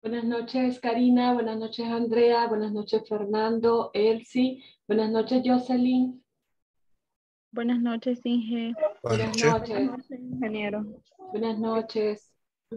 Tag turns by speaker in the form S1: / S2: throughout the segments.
S1: Buenas noches, Karina. Buenas noches, Andrea. Buenas noches, Fernando, Elsie. Buenas noches, Jocelyn.
S2: Buenas noches, Inge.
S1: Buenas
S2: Buenas
S1: noches.
S2: noches, ingeniero.
S1: Buenas noches.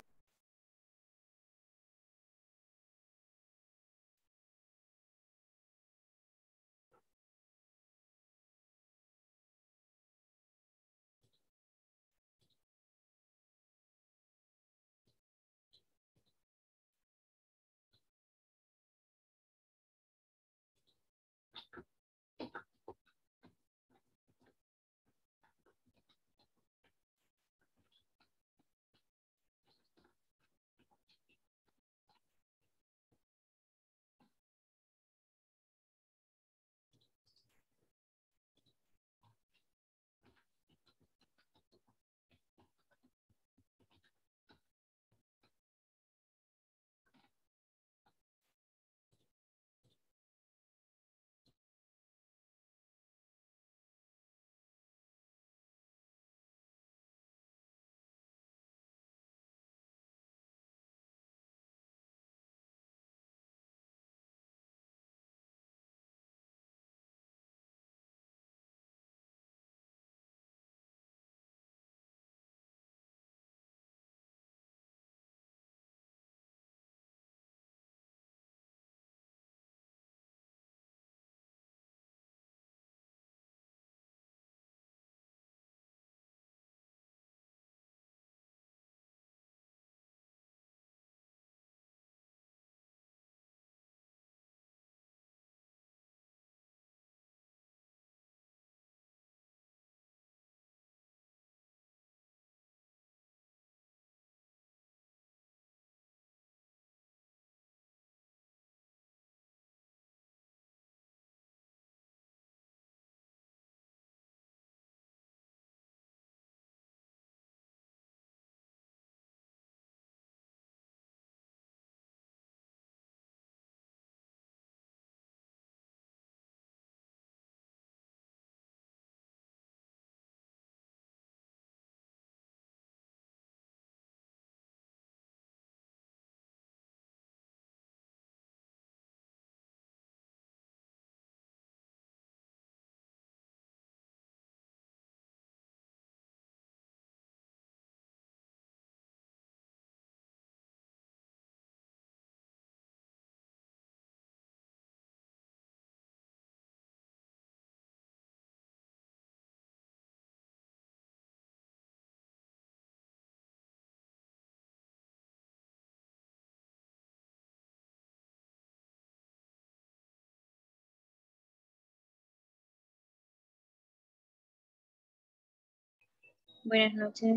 S3: Buenas noches.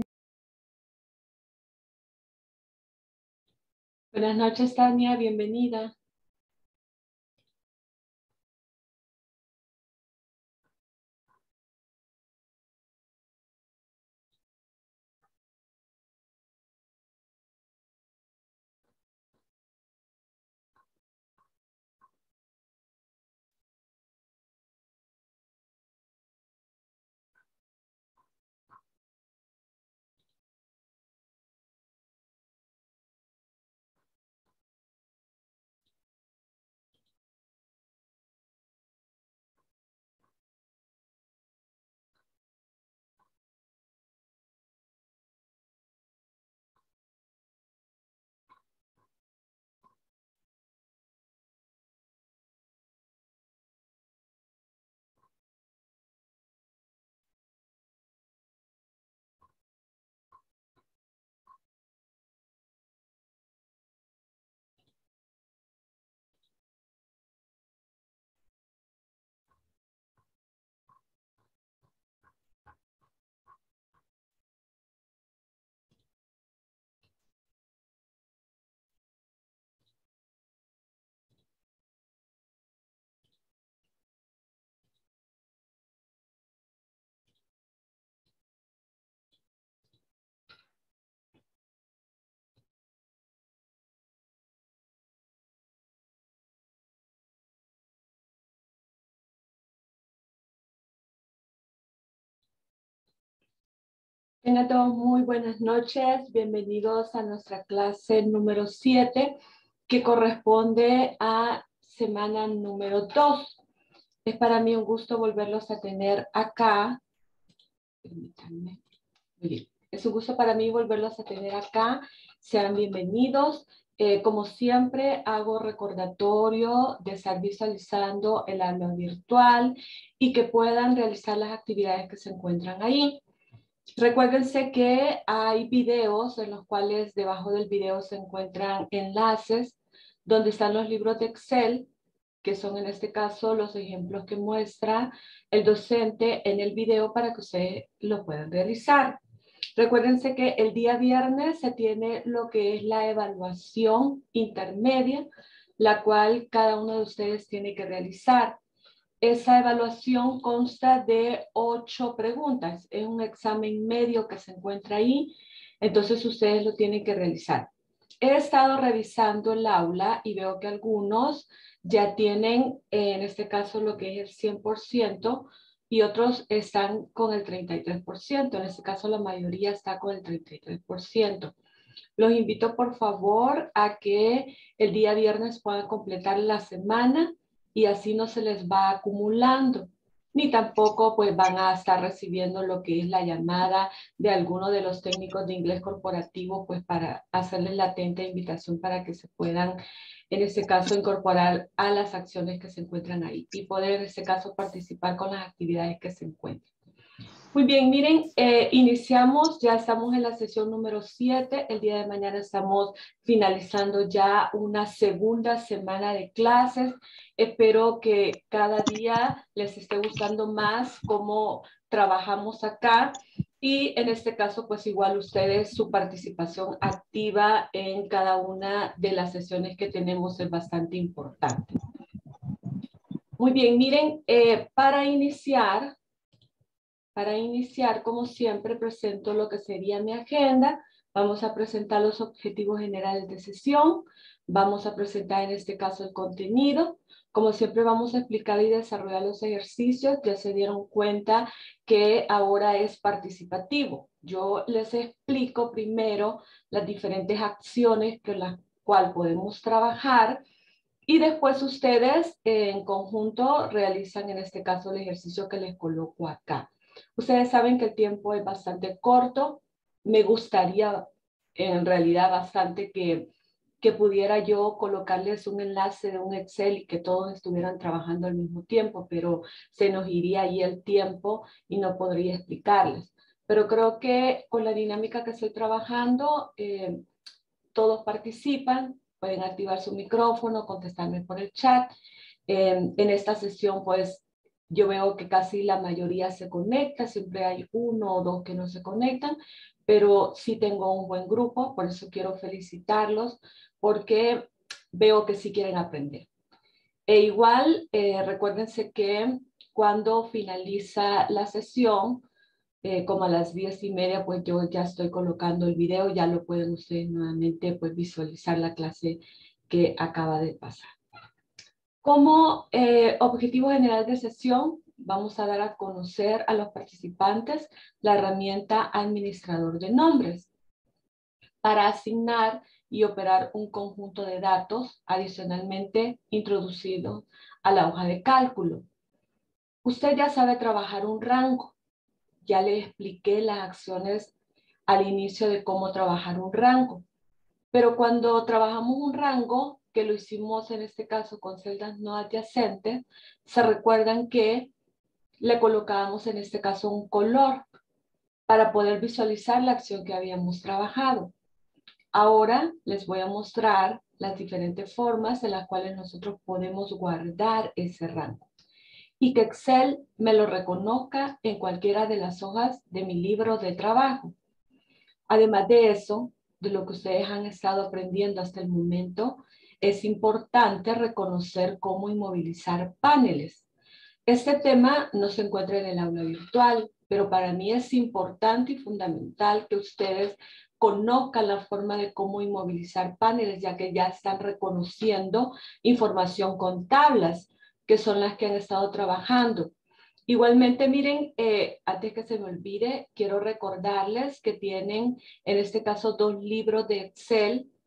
S1: Buenas noches, Tania. Bienvenida. Tengan todos muy buenas noches. Bienvenidos a nuestra clase número 7, que corresponde a semana número 2. Es para mí un gusto volverlos a tener acá. Permítanme. Muy bien. Es un gusto para mí volverlos a tener acá. Sean bienvenidos. Como siempre, hago recordatorio de estar visualizando el aula virtual y que puedan realizar las actividades que se encuentran ahí. Recuérdense que hay videos en los cuales debajo del video se encuentran enlaces donde están los libros de Excel, que son en este caso los ejemplos que muestra el docente en el video para que ustedes lo puedan realizar. Recuérdense que el día viernes se tiene lo que es la evaluación intermedia, la cual cada uno de ustedes tiene que realizar. Esa evaluación consta de 8 preguntas. Es un examen medio que se encuentra ahí, entonces ustedes lo tienen que realizar. He estado revisando el aula y veo que algunos ya tienen, en este caso, lo que es el 100%, y otros están con el 33%. En este caso, la mayoría está con el 33%. Los invito, por favor, a que el día viernes puedan completar la semana y así no se les va acumulando. Ni tampoco pues van a estar recibiendo lo que es la llamada de alguno de los técnicos de inglés corporativo pues para hacerles la atenta invitación para que se puedan en este caso incorporar a las acciones que se encuentran ahí y poder en este caso participar con las actividades que se encuentran. Muy bien, miren, iniciamos, ya estamos en la sesión número 7, el día de mañana estamos finalizando ya una segunda semana de clases. Espero que cada día les esté gustando más cómo trabajamos acá y en este caso pues igual ustedes su participación activa en cada una de las sesiones que tenemos es bastante importante. Muy bien, miren, para iniciar, como siempre, presento lo que sería mi agenda. Vamos a presentar los objetivos generales de sesión. Vamos a presentar en este caso el contenido. Como siempre vamos a explicar y desarrollar los ejercicios. Ya se dieron cuenta que ahora es participativo. Yo les explico primero las diferentes acciones con las cuales podemos trabajar y después ustedes en conjunto realizan en este caso el ejercicio que les coloco acá. Ustedes saben que el tiempo es bastante corto. Me gustaría en realidad bastante que pudiera yo colocarles un enlace de un Excel y que todos estuvieran trabajando al mismo tiempo, pero se nos iría ahí el tiempo y no podría explicarles. Pero creo que con la dinámica que estoy trabajando, todos participan, pueden activar su micrófono, contestarme por el chat. En esta sesión, pues, yo veo que casi la mayoría se conecta, siempre hay uno o dos que no se conectan, pero sí tengo un buen grupo, por eso quiero felicitarlos, porque veo que sí quieren aprender. E igual, recuérdense que cuando finaliza la sesión, como a las 10:30, pues yo ya estoy colocando el video, ya lo pueden ustedes nuevamente pues visualizar la clase que acaba de pasar. Como objetivo general de sesión, vamos a dar a conocer a los participantes la herramienta administrador de nombres para asignar y operar un conjunto de datos adicionalmente introducidos a la hoja de cálculo. Usted ya sabe trabajar un rango. Ya le expliqué las acciones al inicio de cómo trabajar un rango. Pero cuando trabajamos un rango, que lo hicimos en este caso con celdas no adyacentes, se recuerdan que le colocábamos en este caso un color para poder visualizar la acción que habíamos trabajado. Ahora les voy a mostrar las diferentes formas en las cuales nosotros podemos guardar ese rango y que Excel me lo reconozca en cualquiera de las hojas de mi libro de trabajo. Además de eso, de lo que ustedes han estado aprendiendo hasta el momento, es importante reconocer cómo inmovilizar paneles. Este tema no se encuentra en el aula virtual, pero para mí es importante y fundamental que ustedes conozcan la forma de cómo inmovilizar paneles, ya que ya están reconociendo información con tablas, que son las que han estado trabajando. Igualmente, miren, antes que se me olvide, quiero recordarles que tienen, en este caso, 2 libros de Excel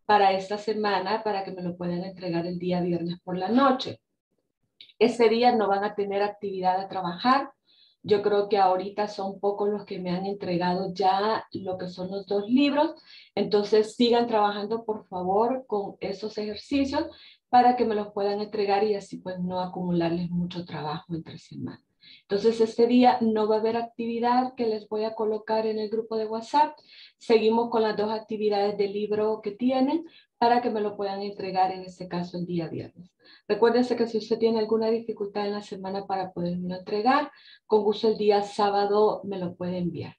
S1: para esta semana para que me lo puedan entregar el día viernes por la noche. Ese día no van a tener actividad a trabajar. Yo creo que ahorita son pocos los que me han entregado ya lo que son los 2 libros. Entonces sigan trabajando por favor con esos ejercicios para que me los puedan entregar y así pues no acumularles mucho trabajo entre semana. Entonces este día no va a haber actividad que les voy a colocar en el grupo de WhatsApp. Seguimos con las 2 actividades del libro que tienen para que me lo puedan entregar en este caso el día viernes. Recuérdense que si usted tiene alguna dificultad en la semana para poderlo entregar, con gusto el día sábado me lo puede enviar.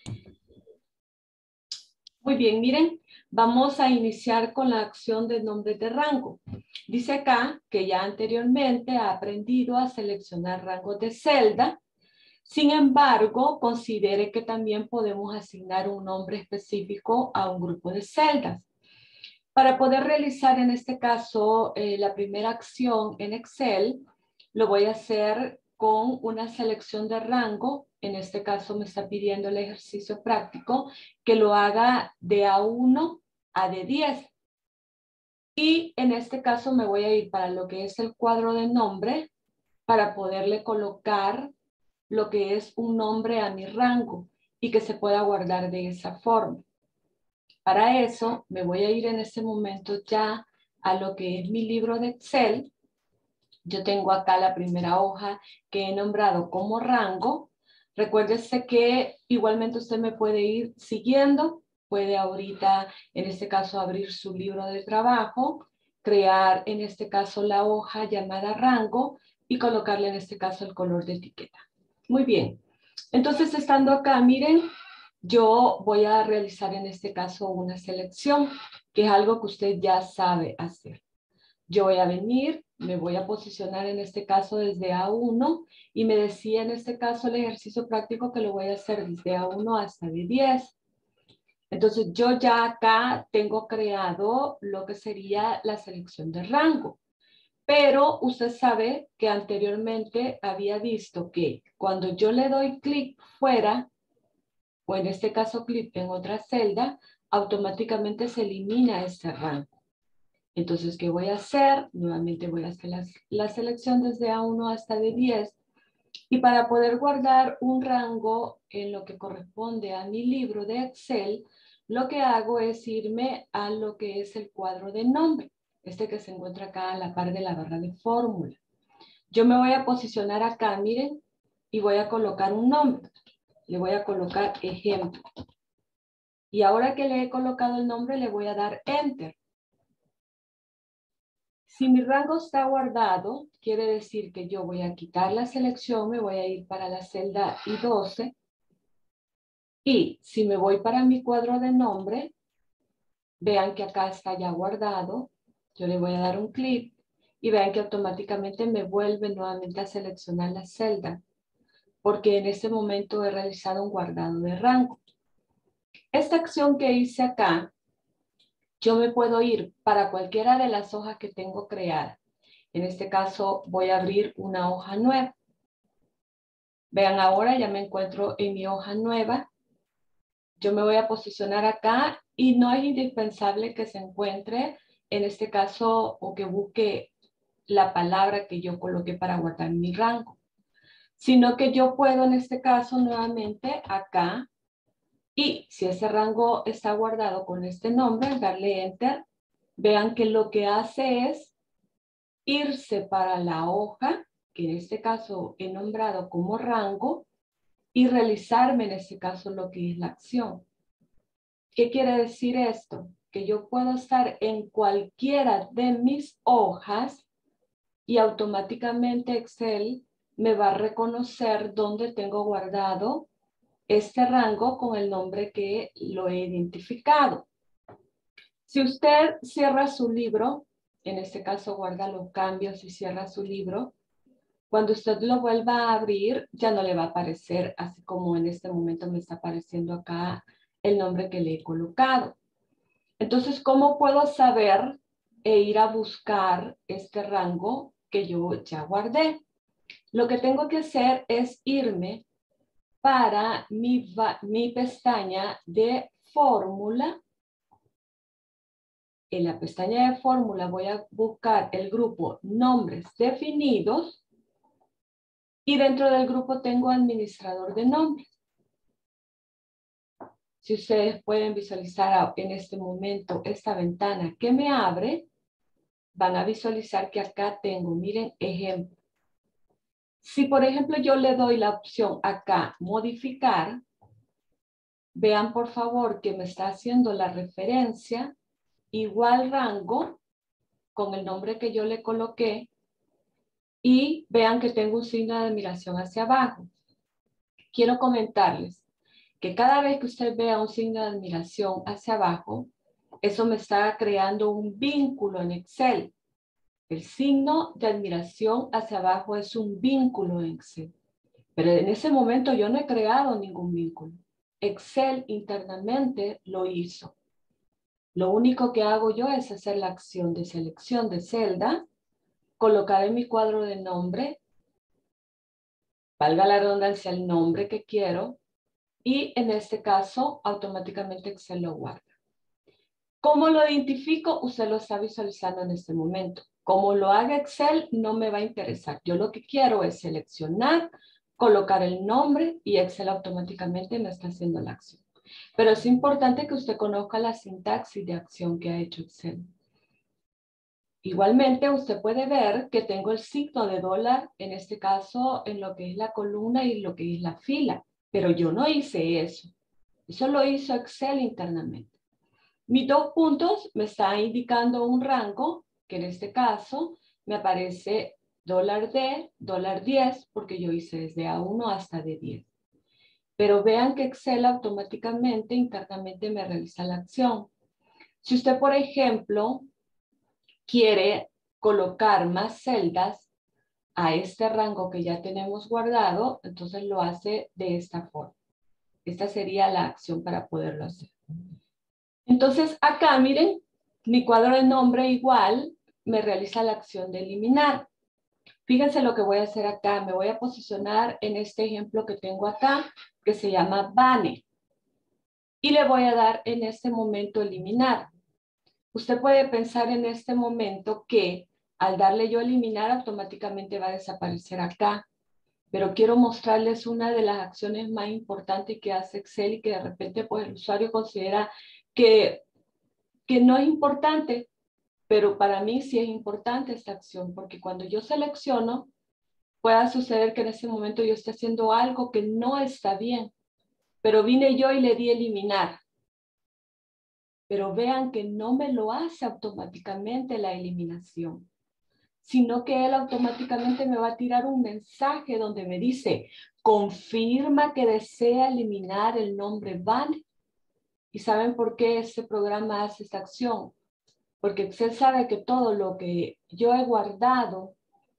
S1: Muy bien, miren, vamos a iniciar con la acción de nombres de rango. Dice acá que ya anteriormente ha aprendido a seleccionar rangos de celda. Sin embargo, considere que también podemos asignar un nombre específico a un grupo de celdas. Para poder realizar en este caso la primera acción en Excel, lo voy a hacer con una selección de rango. En este caso me está pidiendo el ejercicio práctico que lo haga de A1 a D10. Y en este caso me voy a ir para lo que es el cuadro de nombre para poderle colocar lo que es un nombre a mi rango y que se pueda guardar de esa forma. Para eso me voy a ir en este momento ya a lo que es mi libro de Excel. Yo tengo acá la primera hoja que he nombrado como rango. Recuérdese que igualmente usted me puede ir siguiendo. Puede ahorita, en este caso, abrir su libro de trabajo, crear en este caso la hoja llamada rango y colocarle en este caso el color de etiqueta. Muy bien. Entonces, estando acá, miren, yo voy a realizar en este caso una selección, que es algo que usted ya sabe hacer. Yo voy a venir, me voy a posicionar en este caso desde A1 y me decía en este caso el ejercicio práctico que lo voy a hacer desde A1 hasta D10. Entonces yo ya acá tengo creado lo que sería la selección de rango. Pero usted sabe que anteriormente había visto que cuando yo le doy clic fuera, o en este caso clic en otra celda, automáticamente se elimina este rango. Entonces, ¿qué voy a hacer? Nuevamente voy a hacer la selección desde A1 hasta D10. Y para poder guardar un rango en lo que corresponde a mi libro de Excel, lo que hago es irme a lo que es el cuadro de nombre, este que se encuentra acá a la par de la barra de fórmula. Yo me voy a posicionar acá, miren, y voy a colocar un nombre. Le voy a colocar ejemplo. Y ahora que le he colocado el nombre, le voy a dar Enter. Si mi rango está guardado, quiere decir que yo voy a quitar la selección, me voy a ir para la celda I12. Y si me voy para mi cuadro de nombre, vean que acá está ya guardado. Yo le voy a dar un clic y vean que automáticamente me vuelve nuevamente a seleccionar la celda, porque en este momento he realizado un guardado de rango. Esta acción que hice acá, yo me puedo ir para cualquiera de las hojas que tengo creadas. En este caso voy a abrir una hoja nueva. Vean, ahora ya me encuentro en mi hoja nueva. Yo me voy a posicionar acá y no es indispensable que se encuentre, en este caso, o que busque la palabra que yo coloqué para guardar mi rango, sino que yo puedo en este caso nuevamente acá, y si ese rango está guardado con este nombre, darle Enter. Vean que lo que hace es irse para la hoja, que en este caso he nombrado como rango, y realizarme en este caso lo que es la acción. ¿Qué quiere decir esto? Que yo puedo estar en cualquiera de mis hojas y automáticamente Excel me va a reconocer dónde tengo guardado este rango con el nombre que lo he identificado. Si usted cierra su libro, en este caso guarda los cambios y cierra su libro, cuando usted lo vuelva a abrir, ya no le va a aparecer así como en este momento me está apareciendo acá el nombre que le he colocado. Entonces, ¿cómo puedo saber e ir a buscar este rango que yo ya guardé? Lo que tengo que hacer es irme para mi pestaña de fórmula En la pestaña de fórmula voy a buscar el grupo nombres definidos y dentro del grupo tengo administrador de nombres. Si ustedes pueden visualizar en este momento esta ventana que me abre, van a visualizar que acá tengo, miren, ejemplo. Si por ejemplo yo le doy la opción acá, modificar, vean por favor que me está haciendo la referencia, igual rango, con el nombre que yo le coloqué, y vean que tengo un signo de admiración hacia abajo. Quiero comentarles que cada vez que usted vea un signo de admiración hacia abajo, eso me está creando un vínculo en Excel. El signo de admiración hacia abajo es un vínculo en Excel. Pero en ese momento yo no he creado ningún vínculo. Excel internamente lo hizo. Lo único que hago yo es hacer la acción de selección de celda, colocar en mi cuadro de nombre, valga la redundancia, el nombre que quiero, y en este caso automáticamente Excel lo guarda. ¿Cómo lo identifico? Usted lo está visualizando en este momento. Como lo haga Excel, no me va a interesar. Yo lo que quiero es seleccionar, colocar el nombre y Excel automáticamente me está haciendo la acción. Pero es importante que usted conozca la sintaxis de acción que ha hecho Excel. Igualmente, usted puede ver que tengo el signo de dólar, en este caso, en lo que es la columna y lo que es la fila. Pero yo no hice eso. Eso lo hizo Excel internamente. Mis dos puntos me están indicando un rango, que en este caso me aparece $D, $10, porque yo hice desde A1 hasta D10. Pero vean que Excel automáticamente, internamente me realiza la acción. Si usted, por ejemplo, quiere colocar más celdas a este rango que ya tenemos guardado, entonces lo hace de esta forma. Esta sería la acción para poderlo hacer. Entonces acá miren, mi cuadro de nombre igual me realiza la acción de eliminar. Fíjense lo que voy a hacer acá. Me voy a posicionar en este ejemplo que tengo acá, que se llama Bane. Y le voy a dar en este momento eliminar. Usted puede pensar en este momento que al darle yo eliminar automáticamente va a desaparecer acá. Pero quiero mostrarles una de las acciones más importantes que hace Excel y que de repente pues el usuario considera que no es importante, pero para mí sí es importante esta acción, porque cuando yo selecciono, pueda suceder que en ese momento yo esté haciendo algo que no está bien, pero vine yo y le di eliminar. Pero vean que no me lo hace automáticamente la eliminación, sino que él automáticamente me va a tirar un mensaje donde me dice, confirma que desea eliminar el nombre Van. ¿Y saben por qué este programa hace esta acción? Porque Excel sabe que todo lo que yo he guardado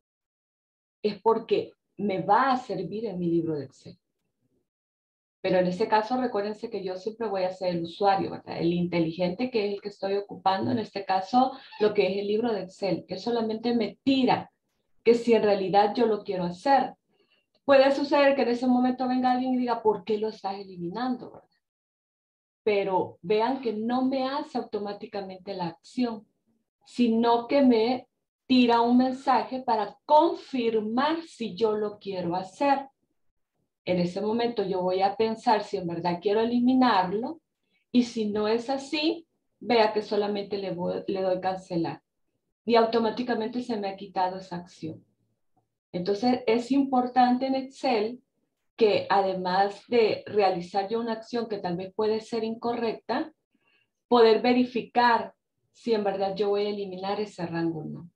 S1: es porque me va a servir en mi libro de Excel. Pero en este caso, recuérdense que yo siempre voy a ser el usuario, ¿verdad? El inteligente que es el que estoy ocupando, en este caso, lo que es el libro de Excel, que solamente me tira que si en realidad yo lo quiero hacer. Puede suceder que en ese momento venga alguien y diga, ¿por qué lo estás eliminando? ¿Verdad? Pero vean que no me hace automáticamente la acción, sino que me tira un mensaje para confirmar si yo lo quiero hacer. En ese momento yo voy a pensar si en verdad quiero eliminarlo y si no es así, vea que solamente le doy cancelar y automáticamente se me ha quitado esa acción. Entonces es importante en Excel que además de realizar yo una acción que tal vez puede ser incorrecta, poder verificar si en verdad yo voy a eliminar ese rango o no.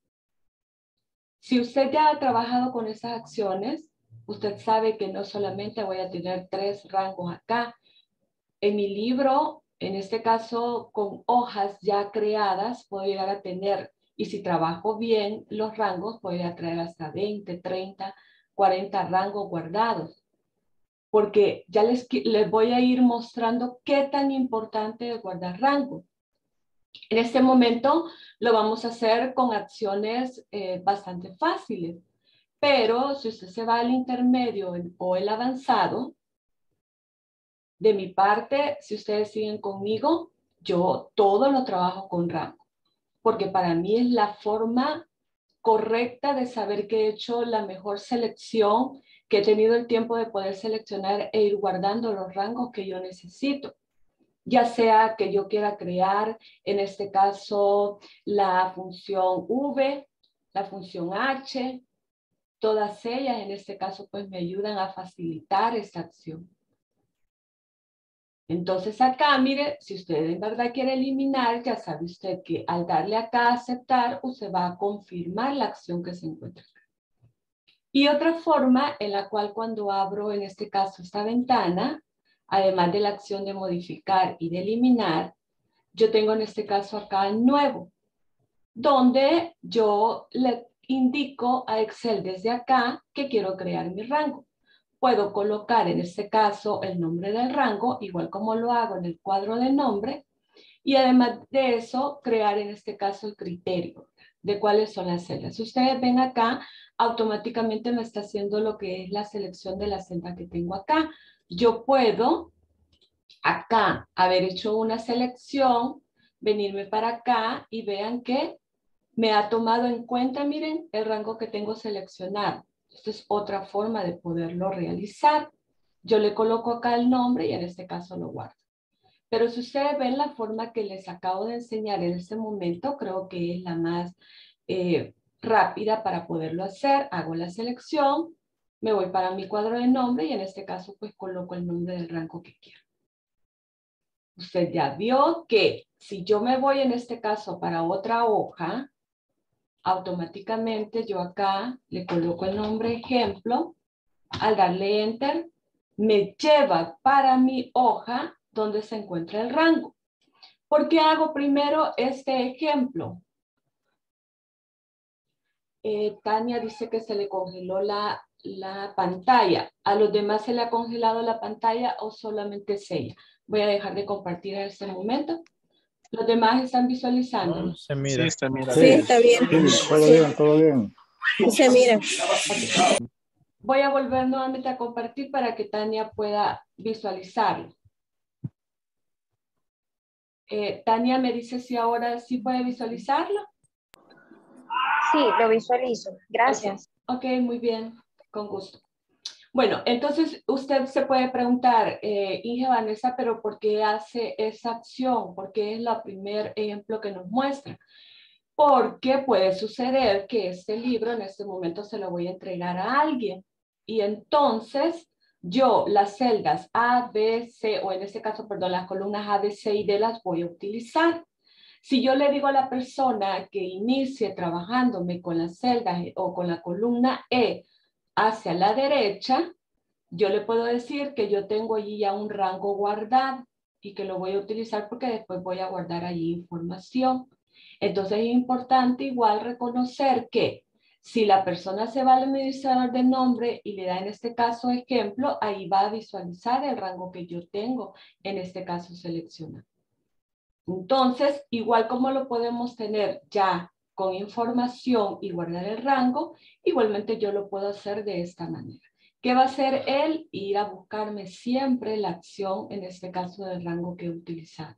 S1: Si usted ya ha trabajado con esas acciones, usted sabe que no solamente voy a tener 3 rangos acá. En mi libro, en este caso con hojas ya creadas, puedo llegar a tener, y si trabajo bien los rangos, puedo traer hasta 20, 30, 40 rangos guardados. Porque ya les voy a ir mostrando qué tan importante es guardar rango. En este momento lo vamos a hacer con acciones bastante fáciles, pero si usted se va al intermedio o el avanzado, de mi parte, si ustedes siguen conmigo, yo todo lo trabajo con rango. porque para mí es la forma correcta de saber que he hecho la mejor selección, que he tenido el tiempo de poder seleccionar e ir guardando los rangos que yo necesito. Ya sea que yo quiera crear, en este caso, la función V, la función H, todas ellas en este caso pues me ayudan a facilitar esta acción. Entonces acá, mire, si usted en verdad quiere eliminar, ya sabe usted que al darle acá a aceptar, usted va a confirmar la acción que se encuentra acá. Y otra forma en la cual cuando abro en este caso esta ventana, además de la acción de modificar y de eliminar, yo tengo en este caso acá el nuevo, donde yo le indico a Excel desde acá que quiero crear mi rango. Puedo colocar en este caso el nombre del rango, igual como lo hago en el cuadro de nombre, y además de eso, crear en este caso el criterio de cuáles son las celdas. Si ustedes ven acá, automáticamente me está haciendo lo que es la selección de la celda que tengo acá. Yo puedo acá haber hecho una selección, venirme para acá y vean que me ha tomado en cuenta, miren, el rango que tengo seleccionado. Esta es otra forma de poderlo realizar. Yo le coloco acá el nombre y en este caso lo guardo. Pero si ustedes ven la forma que les acabo de enseñar en este momento, creo que es la más rápida para poderlo hacer. Hago la selección, me voy para mi cuadro de nombre y en este caso pues coloco el nombre del rango que quiero. Usted ya vio que si yo me voy en este caso para otra hoja, automáticamente yo acá le coloco el nombre ejemplo. Al darle enter, me lleva para mi hoja donde se encuentra el rango. ¿Por qué hago primero este ejemplo? Tania dice que se le congeló la pantalla. ¿A los demás se le ha congelado la pantalla o solamente es ella? Voy a dejar de compartir en este momento. ¿Los demás están visualizando?
S4: Se mira.
S5: Sí, está, mira.
S6: Sí, está bien.
S5: Sí, todo bien, todo bien.
S6: Sí se mira.
S1: Okay. Voy a volver nuevamente a compartir para que Tania pueda visualizarlo. Tania me dice si ahora sí puede visualizarlo.
S3: Sí, lo visualizo. Gracias.
S1: Ok, muy bien, con gusto. Bueno, entonces usted se puede preguntar, Inge Vanessa, pero ¿por qué hace esa acción? ¿Por qué es el primer ejemplo que nos muestra? Porque puede suceder que este libro en este momento se lo voy a entregar a alguien. Y entonces yo las celdas A, B, C, o en este caso, perdón, las columnas A, B, C y D las voy a utilizar. Si yo le digo a la persona que inicie trabajándome con las celdas o con la columna E hacia la derecha, yo le puedo decir que yo tengo allí ya un rango guardado y que lo voy a utilizar porque después voy a guardar allí información. Entonces es importante igual reconocer que si la persona se va al administrador de nombre y le da en este caso ejemplo, ahí va a visualizar el rango que yo tengo, en este caso seleccionado. Entonces, igual como lo podemos tener ya con información y guardar el rango, igualmente yo lo puedo hacer de esta manera. ¿Qué va a hacer él? Ir a buscarme siempre la acción, en este caso del rango que he utilizado.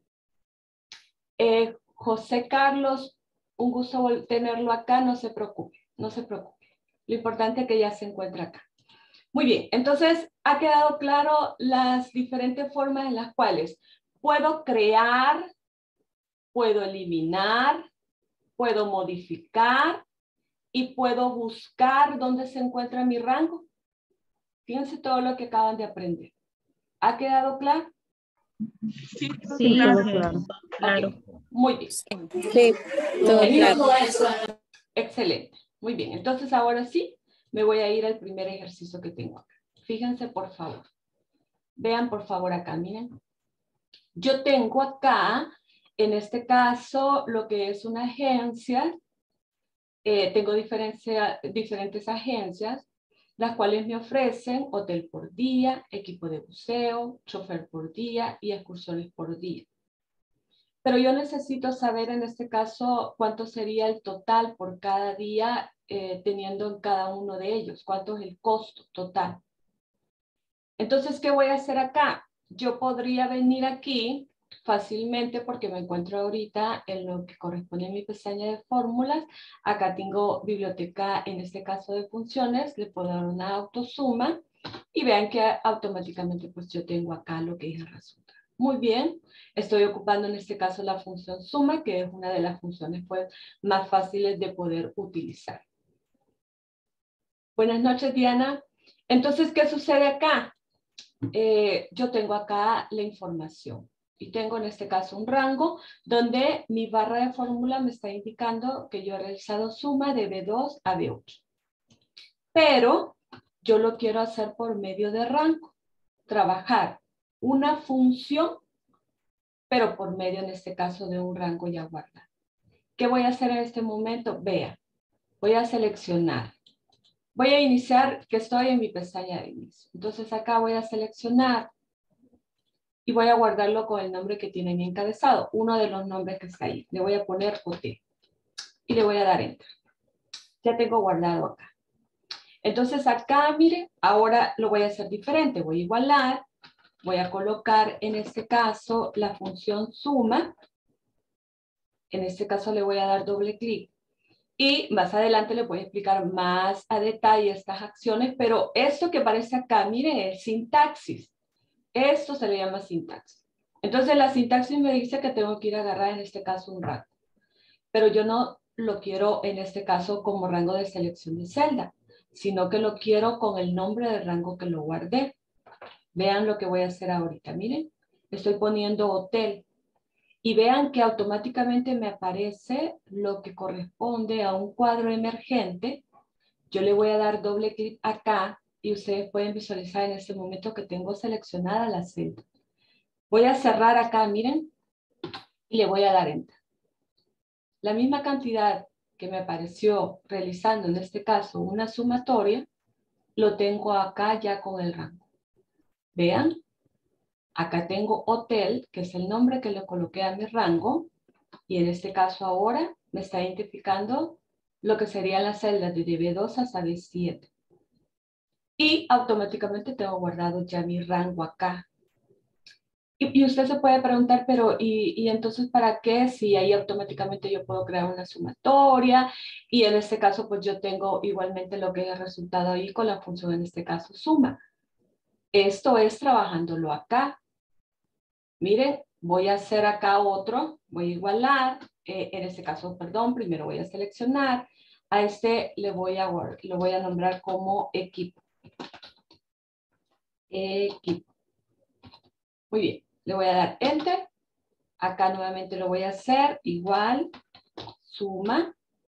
S1: José Carlos, un gusto tenerlo acá, no se preocupe, no se preocupe. Lo importante es que ya se encuentra acá. Muy bien, entonces ha quedado claro las diferentes formas en las cuales puedo crear, puedo eliminar, puedo modificar y puedo buscar dónde se encuentra mi rango. Fíjense todo lo que acaban de aprender. ¿Ha quedado claro?
S2: Sí,
S6: todo claro.
S2: claro.
S1: Okay. Muy bien.
S6: Sí, todo claro.
S1: Excelente. Muy bien. Entonces ahora sí, me voy a ir al primer ejercicio que tengo acá. Fíjense, por favor. Vean, por favor, acá, miren. Yo tengo acá, en este caso, lo que es una agencia. Tengo diferentes agencias, las cuales me ofrecen hotel por día, equipo de buceo, chofer por día y excursiones por día. Pero yo necesito saber en este caso cuánto sería el total por cada día teniendo en cada uno de ellos, cuánto es el costo total. Entonces, ¿qué voy a hacer acá? Yo podría venir aquí fácilmente porque me encuentro ahorita en lo que corresponde a mi pestaña de fórmulas. Acá tengo biblioteca, en este caso de funciones, le puedo dar una autosuma y vean que automáticamente pues yo tengo acá lo que es el resultado. Muy bien, estoy ocupando en este caso la función suma, que es una de las funciones pues más fáciles de poder utilizar. Buenas noches, Diana. Entonces, ¿qué sucede acá? Yo tengo acá la información y tengo en este caso un rango donde mi barra de fórmula me está indicando que yo he realizado suma de B2 a B8. Pero yo lo quiero hacer por medio de rango. Trabajar una función, pero por medio en este caso de un rango ya guardado. ¿Qué voy a hacer en este momento? Vea, voy a seleccionar. Voy a iniciar que estoy en mi pestaña de inicio. Entonces acá voy a seleccionar y voy a guardarlo con el nombre que tiene mi encabezado, uno de los nombres que está ahí. Le voy a poner OT y le voy a dar Enter. Ya tengo guardado acá. Entonces acá, miren, ahora lo voy a hacer diferente. Voy a igualar, voy a colocar en este caso la función suma. En este caso le voy a dar doble clic. Y más adelante le voy a explicar más a detalle estas acciones, pero esto que aparece acá, miren, es sintaxis. Esto se le llama sintaxis. Entonces la sintaxis me dice que tengo que ir a agarrar en este caso un rango. Pero yo no lo quiero en este caso como rango de selección de celda, sino que lo quiero con el nombre del rango que lo guardé. Vean lo que voy a hacer ahorita. Miren, estoy poniendo hotel. Y vean que automáticamente me aparece lo que corresponde a un cuadro emergente. Yo le voy a dar doble clic acá y ustedes pueden visualizar en este momento que tengo seleccionada la celda. Voy a cerrar acá, miren, y le voy a dar Enter. La misma cantidad que me apareció realizando en este caso una sumatoria, lo tengo acá ya con el rango. Vean. Acá tengo hotel, que es el nombre que le coloqué a mi rango, y en este caso ahora me está identificando lo que serían las celdas de B2 hasta B7. Y automáticamente tengo guardado ya mi rango acá. Y usted se puede preguntar, pero ¿y entonces para qué? Si ahí automáticamente yo puedo crear una sumatoria, y en este caso pues yo tengo igualmente lo que es el resultado ahí con la función en este caso suma. Esto es trabajándolo acá. Miren, voy a hacer acá otro, voy a igualar, en este caso, perdón, primero voy a seleccionar, a este lo voy a nombrar como equipo. Equipo. Muy bien, le voy a dar Enter, acá nuevamente lo voy a hacer igual, suma,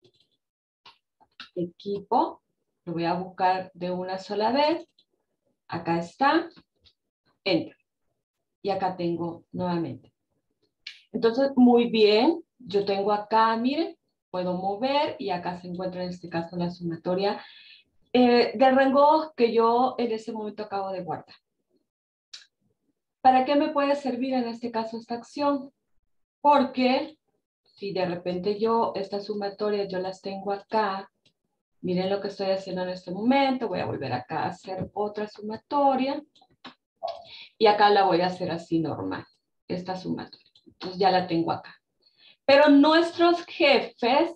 S1: equipo, lo voy a buscar de una sola vez, acá está, Enter. Y acá tengo nuevamente. Entonces, muy bien, yo tengo acá, miren, puedo mover y acá se encuentra en este caso la sumatoria del rango que yo en ese momento acabo de guardar. ¿Para qué me puede servir en este caso esta acción? Porque si de repente yo estas sumatorias yo las tengo acá, miren lo que estoy haciendo en este momento, voy a volver acá a hacer otra sumatoria y acá la voy a hacer así normal, esta sumatoria. Entonces ya la tengo acá. Pero nuestros jefes,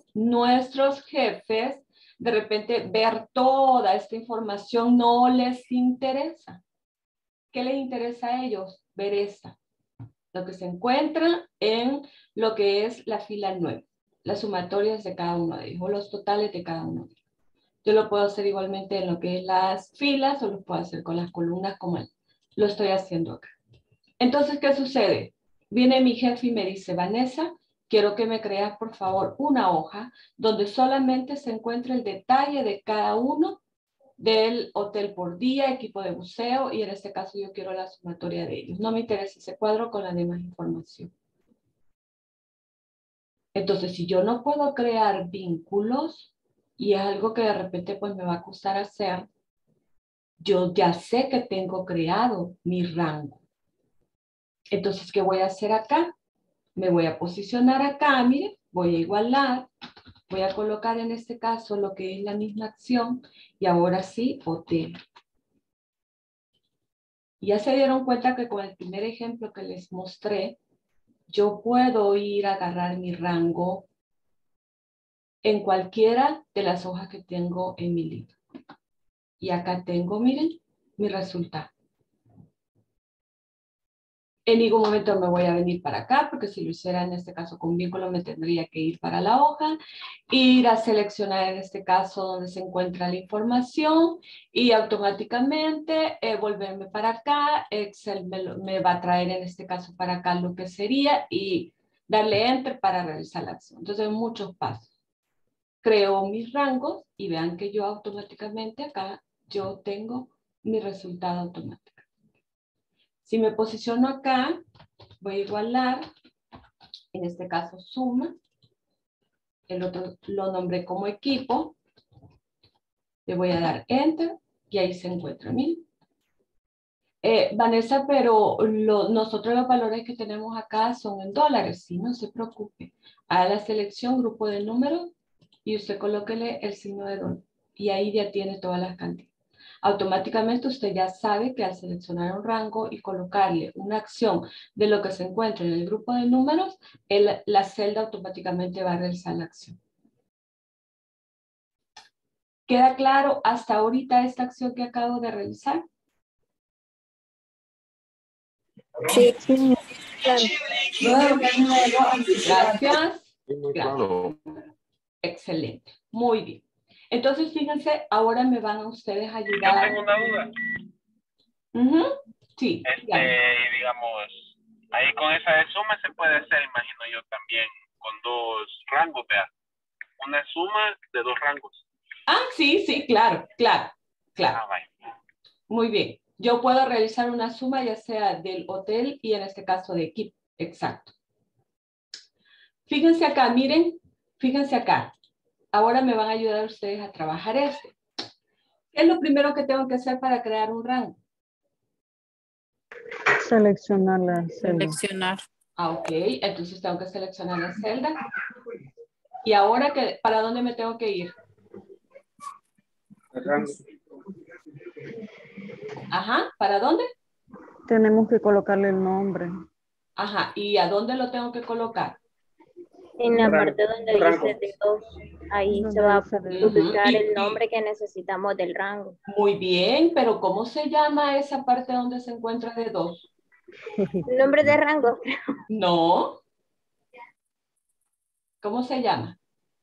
S1: de repente ver toda esta información no les interesa. ¿Qué les interesa a ellos? Ver esta, lo que se encuentra en lo que es la fila 9, las sumatorias de cada uno de ellos, o los totales de cada uno de ellos. Yo lo puedo hacer igualmente en lo que es las filas, o lo puedo hacer con las columnas como lo estoy haciendo acá. Entonces, ¿qué sucede? Viene mi jefe y me dice, Vanessa, quiero que me creas, por favor, una hoja donde solamente se encuentre el detalle de cada uno del hotel por día, equipo de buceo, y en este caso yo quiero la sumatoria de ellos. No me interesa ese cuadro con la demás información. Entonces, si yo no puedo crear vínculos, y es algo que de repente pues me va a costar hacer, yo ya sé que tengo creado mi rango. Entonces, ¿qué voy a hacer acá? Me voy a posicionar acá, miren, voy a igualar, voy a colocar en este caso lo que es la misma acción, y ahora sí, hotel. Ya se dieron cuenta que con el primer ejemplo que les mostré, yo puedo ir a agarrar mi rango en cualquiera de las hojas que tengo en mi libro. Y acá tengo, miren, mi resultado. En ningún momento me voy a venir para acá, porque si lo hiciera en este caso con vínculo, me tendría que ir para la hoja, ir a seleccionar en este caso donde se encuentra la información y automáticamente volverme para acá. Excel me va a traer en este caso para acá lo que sería y darle Enter para realizar la acción. Entonces, muchos pasos. Creo mis rangos y vean que yo automáticamente acá, yo tengo mi resultado automático. Si me posiciono acá, voy a igualar, en este caso suma, el otro lo nombré como equipo, le voy a dar Enter y ahí se encuentra, miren. Vanessa, pero nosotros los valores que tenemos acá son en dólares, sí, no se preocupe. Haga la selección, grupo de números, y usted colóquele el signo de dólar. Y ahí ya tiene todas las cantidades. Automáticamente usted ya sabe que al seleccionar un rango y colocarle una acción de lo que se encuentra en el grupo de números, la celda automáticamente va a realizar la acción. ¿Queda claro hasta ahorita esta acción que acabo de realizar?
S6: Sí,
S1: Claro. Gracias.
S4: Sí, muy
S1: Gracias.
S4: claro.
S1: Excelente. Muy bien. Entonces, fíjense, ahora me van a ustedes a
S7: Yo
S1: ayudar.
S7: tengo una duda.
S1: Sí. Ya.
S7: Digamos, ahí con esa de suma se puede hacer, imagino yo también, con dos rangos, vea. Una suma de dos rangos.
S1: Ah, sí, claro.
S7: Vaya.
S1: Muy bien. Yo puedo realizar una suma ya sea del hotel y en este caso de equipo. Exacto. Fíjense acá, miren. Fíjense acá. Ahora me van a ayudar ustedes a trabajar este. ¿Qué es lo primero que tengo que hacer para crear un rango?
S2: Seleccionar la celda.
S6: seleccionar.
S1: Ah, ok. Entonces tengo que seleccionar la celda. Y ahora, ¿para dónde me tengo que ir? Ajá. ¿Para dónde?
S2: Tenemos que colocarle el nombre.
S1: Ajá. ¿Y a dónde lo tengo que colocar?
S3: En la parte donde dice de dos, ahí se va a ubicar el nombre que necesitamos del rango.
S1: Muy bien, pero ¿cómo se llama esa parte donde se encuentra de dos?
S3: El nombre de rango.
S1: No. ¿Cómo se llama?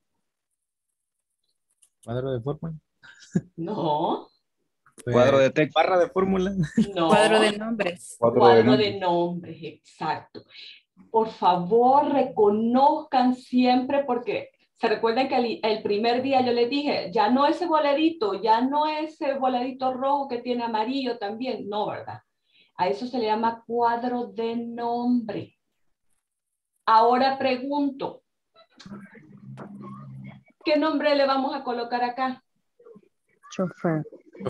S5: Cuadro de fórmula.
S1: No.
S8: Cuadro de texto.
S5: Barra de fórmula.
S1: No.
S6: Cuadro de nombres.
S1: Cuadro de nombres, exacto. Por favor, reconozcan siempre porque se recuerdan que el primer día yo les dije, ya no ese voladito, ya no ese voladito rojo que tiene amarillo también, no, ¿verdad? A eso se le llama cuadro de nombre. Ahora pregunto, ¿qué nombre le vamos a colocar acá?
S2: Chofer.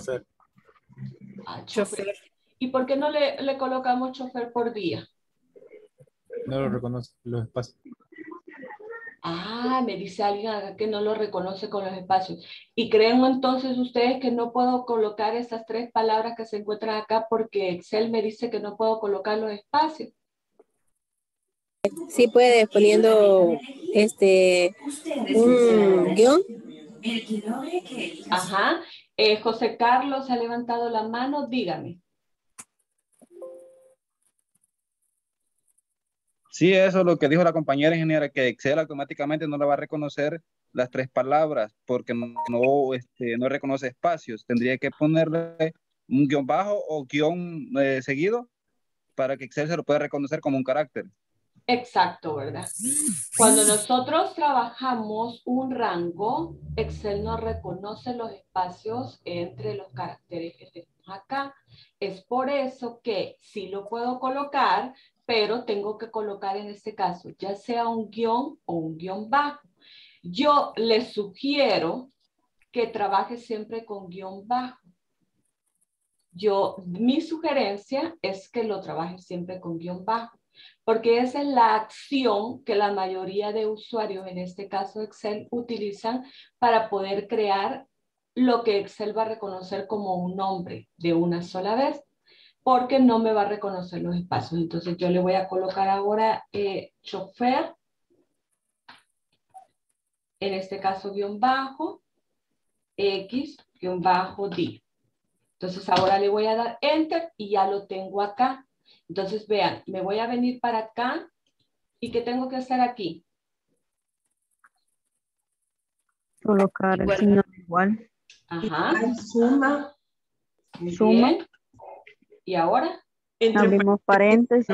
S1: Ah, chofer. ¿Y por qué no le colocamos chofer por día?
S5: No lo reconoce los espacios.
S1: Ah, me dice alguien acá que no lo reconoce con los espacios. ¿Y creen entonces ustedes que no puedo colocar esas tres palabras que se encuentran acá porque Excel me dice que no puedo colocar los espacios?
S6: Sí puede, poniendo un guión.
S1: Ajá. José Carlos ha levantado la mano, dígame.
S8: Sí, eso es lo que dijo la compañera ingeniera, que Excel automáticamente no le va a reconocer las tres palabras porque no reconoce espacios. Tendría que ponerle un guión bajo o guión seguido para que Excel se lo pueda reconocer como un carácter.
S1: Exacto, ¿verdad? Cuando nosotros trabajamos un rango, Excel nos reconoce los espacios entre los caracteres que tenemos acá. Es por eso que sí lo puedo colocar, pero tengo que colocar en este caso ya sea un guión o un guión bajo. Yo les sugiero que trabaje siempre con guión bajo. Mi sugerencia es que lo trabaje siempre con guión bajo, porque esa es la acción que la mayoría de usuarios, en este caso Excel, utilizan para poder crear lo que Excel va a reconocer como un nombre de una sola vez. porque no me va a reconocer los espacios. Entonces yo le voy a colocar ahora chofer, en este caso guión bajo, X, guión bajo, D. Entonces ahora le voy a dar enter y ya lo tengo acá. Entonces vean, me voy a venir para acá y ¿qué tengo que hacer aquí?
S2: Colocar el signo igual.
S1: Ajá.
S4: Suma.
S1: Muy
S2: Suma.
S1: bien. ¿Y ahora?
S2: Abrimos paréntesis.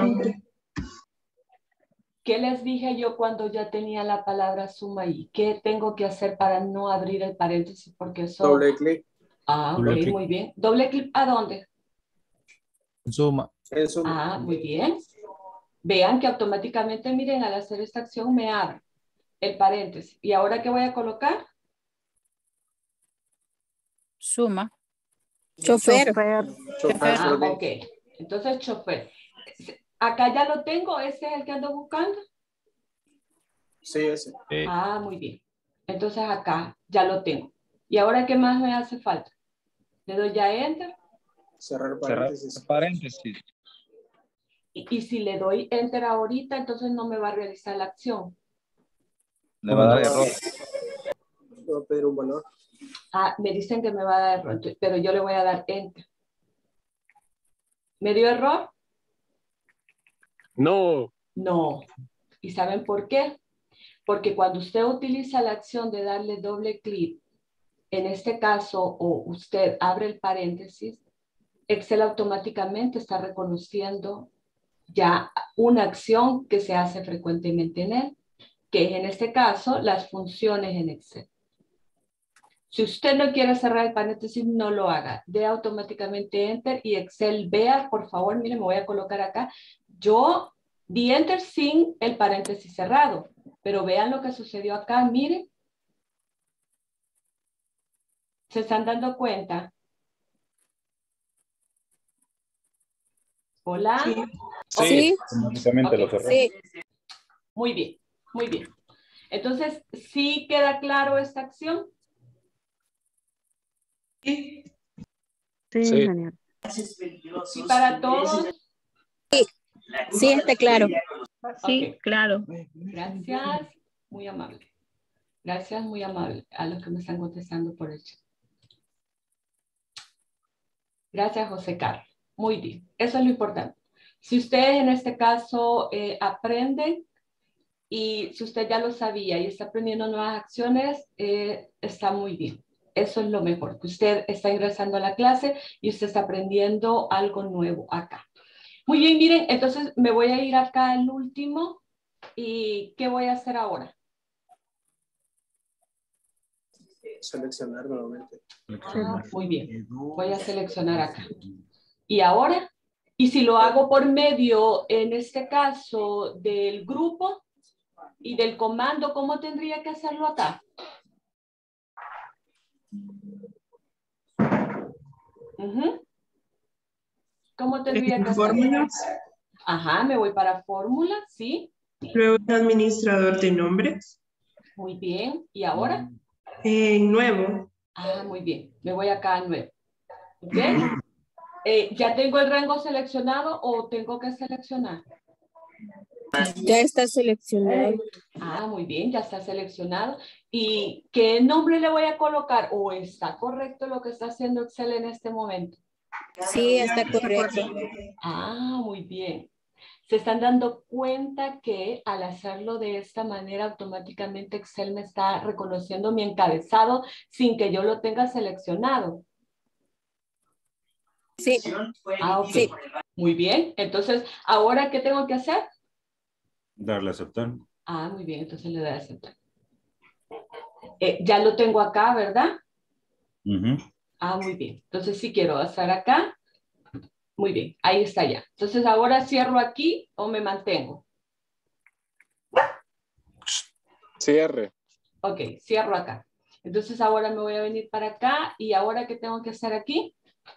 S1: ¿Qué les dije yo cuando ya tenía la palabra suma ahí? ¿Qué tengo que hacer para no abrir el paréntesis? Porque eso...
S9: Doble clic.
S1: Ah, ok,
S5: Doble clic.
S1: muy bien. ¿Doble clic a dónde?
S5: Suma.
S9: En suma.
S1: Ah, muy bien. Vean que automáticamente, miren, al hacer esta acción me abre el paréntesis. ¿Y ahora qué voy a colocar?
S6: Suma. Chofer.
S9: Chofer,
S1: Ah,
S9: solo
S1: ok. Entonces, chofer. Acá ya lo tengo, ¿ese es el que ando buscando?
S9: Sí, ese.
S1: Ah, muy bien. Entonces acá ya lo tengo. ¿Y ahora qué más me hace falta? Le doy ya enter.
S9: Cerrar
S8: Cerrar
S9: paréntesis.
S8: paréntesis.
S1: Y si le doy enter ahorita, entonces no me va a realizar la acción.
S8: Le va a dar error.
S9: Le voy a pedir un valor.
S1: Ah, me dicen que me va a dar error, pero yo le voy a dar enter. ¿Me dio error?
S7: No.
S1: No. ¿Y saben por qué? Porque cuando usted utiliza la acción de darle doble clic, en este caso, o usted abre el paréntesis, Excel automáticamente está reconociendo ya una acción que se hace frecuentemente en él, que es en este caso las funciones en Excel. Si usted no quiere cerrar el paréntesis, no lo haga. Dé automáticamente enter y Excel vea, por favor, miren, me voy a colocar acá. Yo di enter sin el paréntesis cerrado, pero vean lo que sucedió acá, miren. ¿Se están dando cuenta? ¿Hola?
S4: Sí.
S6: Sí.
S5: Automáticamente
S1: Ok.
S5: lo cerró.
S6: Sí.
S1: Muy bien, muy bien. Entonces, ¿sí queda claro esta acción?
S4: Sí.
S2: Sí,
S7: Sí.
S2: ingeniero.
S1: ¿Sí para todos?
S6: Sí, está claro.
S3: Sí,
S1: Ok.
S3: claro.
S1: Gracias, muy amable. Gracias, muy amable a los que me están contestando por el chat. Gracias, José Carlos. Muy bien, eso es lo importante. Si ustedes en este caso aprenden y si usted ya lo sabía y está aprendiendo nuevas acciones, está muy bien. Eso es lo mejor, que usted está ingresando a la clase y usted está aprendiendo algo nuevo acá. Muy bien, miren, entonces me voy a ir acá al último. ¿Y qué voy a hacer ahora?
S9: Seleccionar nuevamente.
S1: Ah, muy bien. Voy a seleccionar acá. ¿Y ahora? Y si lo hago por medio, en este caso, del grupo y del comando, ¿cómo tendría que hacerlo acá? ¿Cómo tendría que hacerlo?
S4: Fórmulas.
S1: Ajá, me voy para fórmula, ¿sí?
S4: Luego el administrador de nombres.
S1: Muy bien. ¿Y ahora?
S4: Nuevo.
S1: Ah, muy bien. Me voy acá a nuevo. ¿Ok? ¿Ya tengo el rango seleccionado o tengo que seleccionar?
S6: Ya está seleccionado.
S1: Ah, muy bien, ya está seleccionado. ¿Y qué nombre le voy a colocar? ¿O está correcto lo que está haciendo Excel en este momento?
S6: Sí, está correcto.
S1: Ah, muy bien. Se están dando cuenta que al hacerlo de esta manera, automáticamente Excel me está reconociendo mi encabezado sin que yo lo tenga seleccionado.
S6: Sí.
S1: Ah, ok.
S6: Sí.
S1: Muy bien. Entonces, ¿ahora qué tengo que hacer?
S5: Darle a aceptar.
S1: Ah, muy bien. Entonces le doy a aceptar. Ya lo tengo acá, ¿verdad? Ah, muy bien. Entonces, si quiero hacer acá. Muy bien. Ahí está ya. Entonces, ¿ahora cierro aquí o me mantengo?
S7: Cierre.
S1: Ok, cierro acá. Entonces, ahora me voy a venir para acá. ¿Y ahora qué tengo que hacer aquí?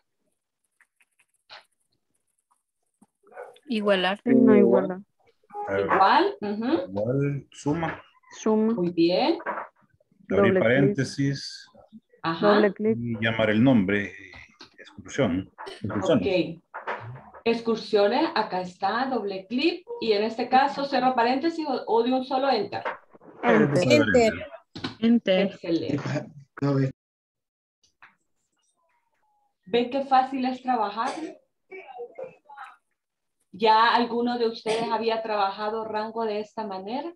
S6: Igualar.
S2: Signo igual.
S1: Igual.
S5: Igual suma.
S2: Suma.
S1: Muy bien.
S5: Abrir
S2: Doble clic.
S5: paréntesis
S1: Ajá.
S2: Doble clic.
S5: y llamar el nombre. Exclusión.
S1: Ok. Excursiones, acá está, doble clic. Y en este caso, cierro paréntesis o de un solo enter.
S6: Enter.
S2: Enter.
S1: Excelente. ¿Ven qué fácil es trabajar? ¿Ya alguno de ustedes había trabajado rango de esta manera?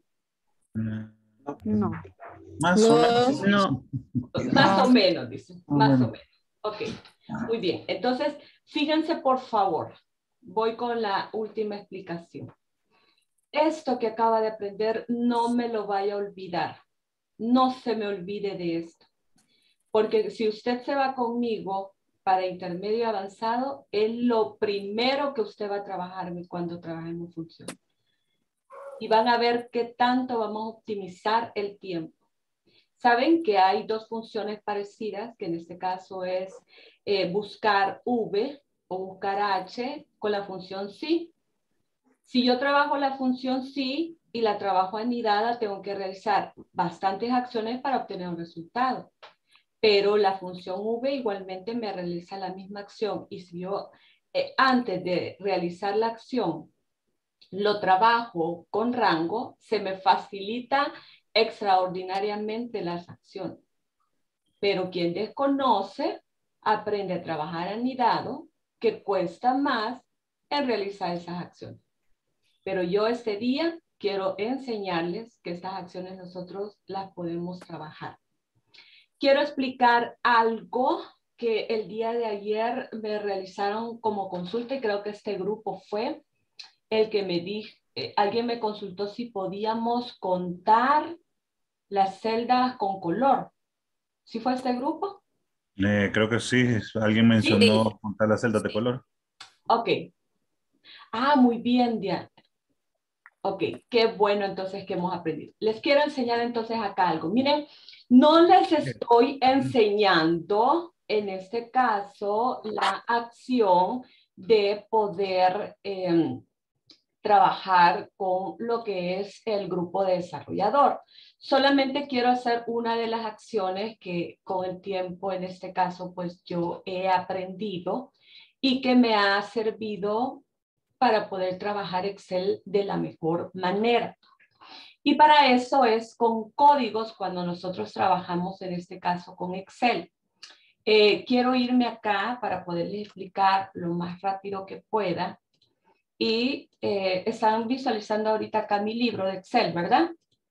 S2: No.
S5: Más o menos.
S2: No.
S1: Más o menos, dicen. Más o
S5: menos.
S1: menos. Ok, muy bien. Entonces, fíjense por favor. Voy con la última explicación. Esto que acaba de aprender no me lo vaya a olvidar. No se me olvide de esto. Porque si usted se va conmigo para intermedio avanzado, es lo primero que usted va a trabajar cuando trabajemos funciones. Y van a ver qué tanto vamos a optimizar el tiempo. Saben que hay dos funciones parecidas, que en este caso es buscar V o buscar H con la función sí. Si yo trabajo la función sí y la trabajo anidada, tengo que realizar bastantes acciones para obtener un resultado. Pero la función V igualmente me realiza la misma acción. Y si yo antes de realizar la acción lo trabajo con rango, se me facilita extraordinariamente las acciones. Pero quien desconoce aprende a trabajar anidado, que cuesta más en realizar esas acciones. Pero yo este día quiero enseñarles que estas acciones nosotros las podemos trabajar. Quiero explicar algo que el día de ayer me realizaron como consulta y creo que este grupo fue el que me dijo, alguien me consultó si podíamos contar las celdas con color. ¿Sí fue este grupo?
S5: Creo que sí. Alguien mencionó contar las celdas de color.
S1: Ok. Ah, muy bien, Diana. Ok, qué bueno entonces que hemos aprendido. Les quiero enseñar entonces acá algo. Miren, no les estoy enseñando, en este caso, la acción de poder trabajar con lo que es el grupo de desarrollador. Solamente quiero hacer una de las acciones que con el tiempo, en este caso, pues yo he aprendido y que me ha servido para poder trabajar Excel de la mejor manera. Y para eso es con códigos cuando nosotros trabajamos, en este caso, con Excel. Quiero irme acá para poderles explicar lo más rápido que pueda. Y están visualizando ahorita acá mi libro de Excel, ¿verdad?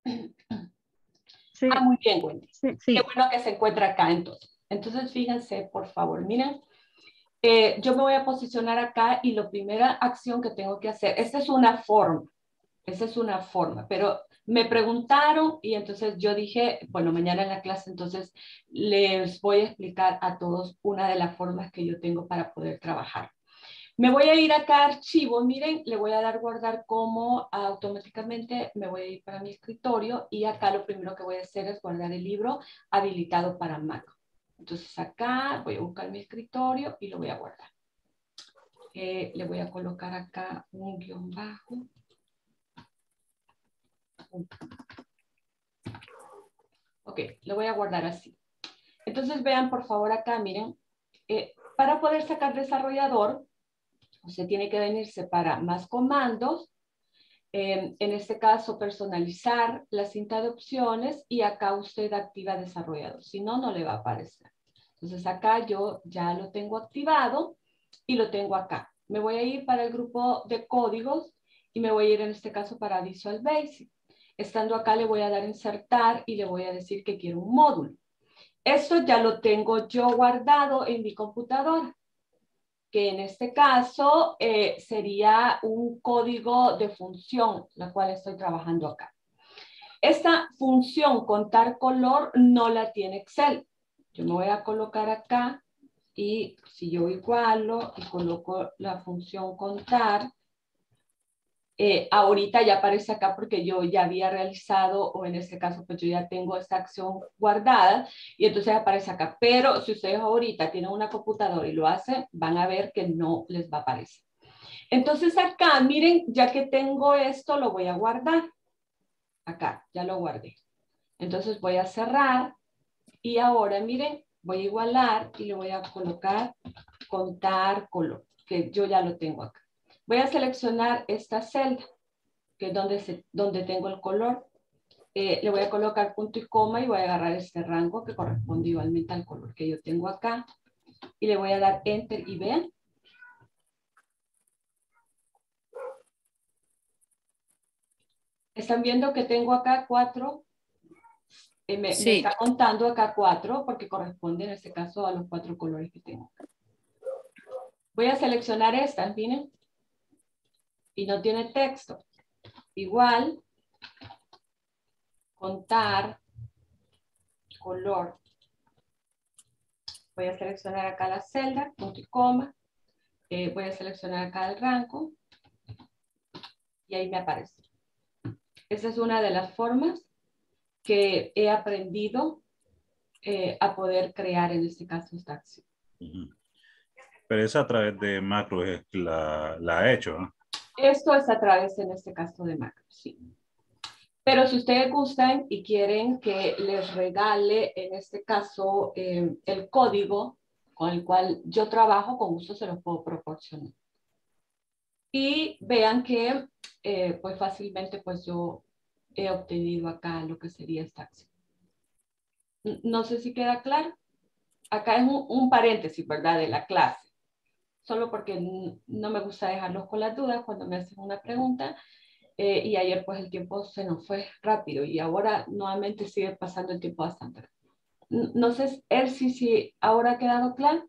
S2: Sí.
S1: Ah, muy bien, Wendy.
S2: Sí.
S1: Qué bueno que se encuentra acá entonces. Entonces, fíjense, por favor, miren. Yo me voy a posicionar acá y la primera acción que tengo que hacer, esta es una forma, pero me preguntaron y entonces yo dije, bueno, mañana en la clase entonces les voy a explicar a todos una de las formas que yo tengo para poder trabajar. Me voy a ir acá a archivo, miren, le voy a dar guardar como automáticamente me voy a ir para mi escritorio y acá lo primero que voy a hacer es guardar el libro habilitado para Mac. Entonces acá voy a buscar mi escritorio y lo voy a guardar. Le voy a colocar acá un guión bajo. Ok, lo voy a guardar así. Entonces vean por favor acá, miren, para poder sacar desarrollador, usted tiene que venirse para más comandos, en este caso personalizar la cinta de opciones y acá usted activa desarrollador, si no, no le va a aparecer. Entonces acá yo ya lo tengo activado y lo tengo acá. Me voy a ir para el grupo de códigos y me voy a ir en este caso para Visual Basic. Estando acá le voy a dar insertar y le voy a decir que quiero un módulo. Esto ya lo tengo yo guardado en mi computadora, que en este caso sería un código de función, la cual estoy trabajando acá. Esta función contar color no la tiene Excel. Yo me voy a colocar acá y si yo igualo y coloco la función contar, ahorita ya aparece acá porque yo ya había realizado, o en este caso pues yo ya tengo esta acción guardada y entonces aparece acá. Pero si ustedes ahorita tienen una computadora y lo hacen, van a ver que no les va a aparecer. Entonces acá, miren, ya que tengo esto, lo voy a guardar. Acá, ya lo guardé. Entonces voy a cerrar y ahora miren, voy a igualar y le voy a colocar contar color, que yo ya lo tengo acá. Voy a seleccionar esta celda, que es donde tengo el color. Le voy a colocar punto y coma y voy a agarrar este rango que corresponde igualmente al color que yo tengo acá. Y le voy a dar Enter y vean. Están viendo que tengo acá 4. Me está contando acá 4 porque corresponde en este caso a los 4 colores que tengo. Voy a seleccionar estas, miren. Y no tiene texto. Igual, contar, color. Voy a seleccionar acá la celda, punto y coma. Voy a seleccionar acá el rango. Y ahí me aparece. Esa es una de las formas que he aprendido a poder crear en este caso esta acción.
S5: Pero es a través de macro es la ha hecho, ¿no?
S1: Esto es a través, en este caso, de macro, sí. Pero si ustedes gustan y quieren que les regale, en este caso, el código con el cual yo trabajo, con gusto se los puedo proporcionar. Y vean que, pues fácilmente, pues yo he obtenido acá lo que sería esta acción. No sé si queda claro. Acá es un paréntesis, ¿verdad? De la clase. Solo porque no me gusta dejarlos con las dudas cuando me hacen una pregunta. Y ayer pues el tiempo se nos fue rápido y ahora nuevamente sigue pasando el tiempo bastante rápido. No sé, Elsie, si ahora ha quedado claro.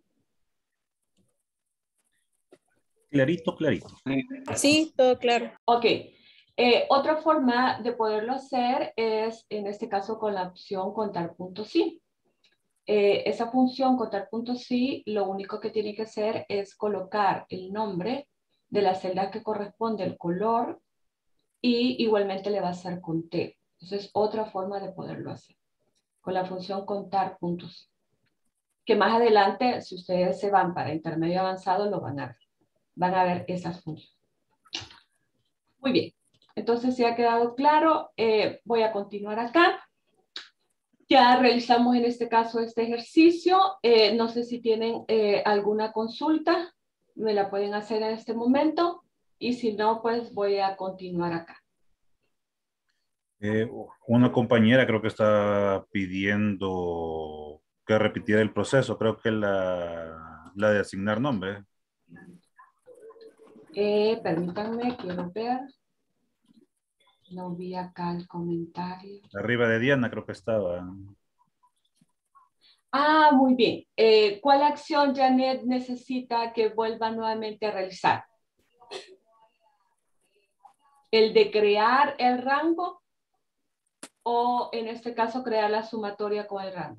S5: Clarito, clarito.
S6: Sí, todo claro.
S1: Ok. Otra forma de poderlo hacer es, en este caso, con la opción contar puntos sí. Esa función contar puntos sí, lo único que tiene que hacer es colocar el nombre de la celda que corresponde al color y igualmente le va a hacer conteo. Entonces, otra forma de poderlo hacer con la función contar puntos. Que más adelante, si ustedes se van para intermedio avanzado, lo van a ver. Van a ver esas funciones. Muy bien. Entonces, si ha quedado claro, voy a continuar acá. Ya realizamos en este caso este ejercicio. No sé si tienen alguna consulta. Me la pueden hacer en este momento. Y si no, pues voy a continuar acá.
S5: Una compañera creo que está pidiendo que repitiera el proceso. Creo que la de asignar nombre.
S1: Permítanme, quiero ver. No vi acá el comentario.
S5: Arriba de Diana creo que estaba.
S1: Ah, muy bien. ¿Cuál acción Janet necesita que vuelva nuevamente a realizar? ¿El de crear el rango? ¿O en este caso crear la sumatoria con el rango?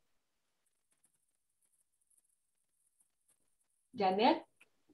S1: Janet.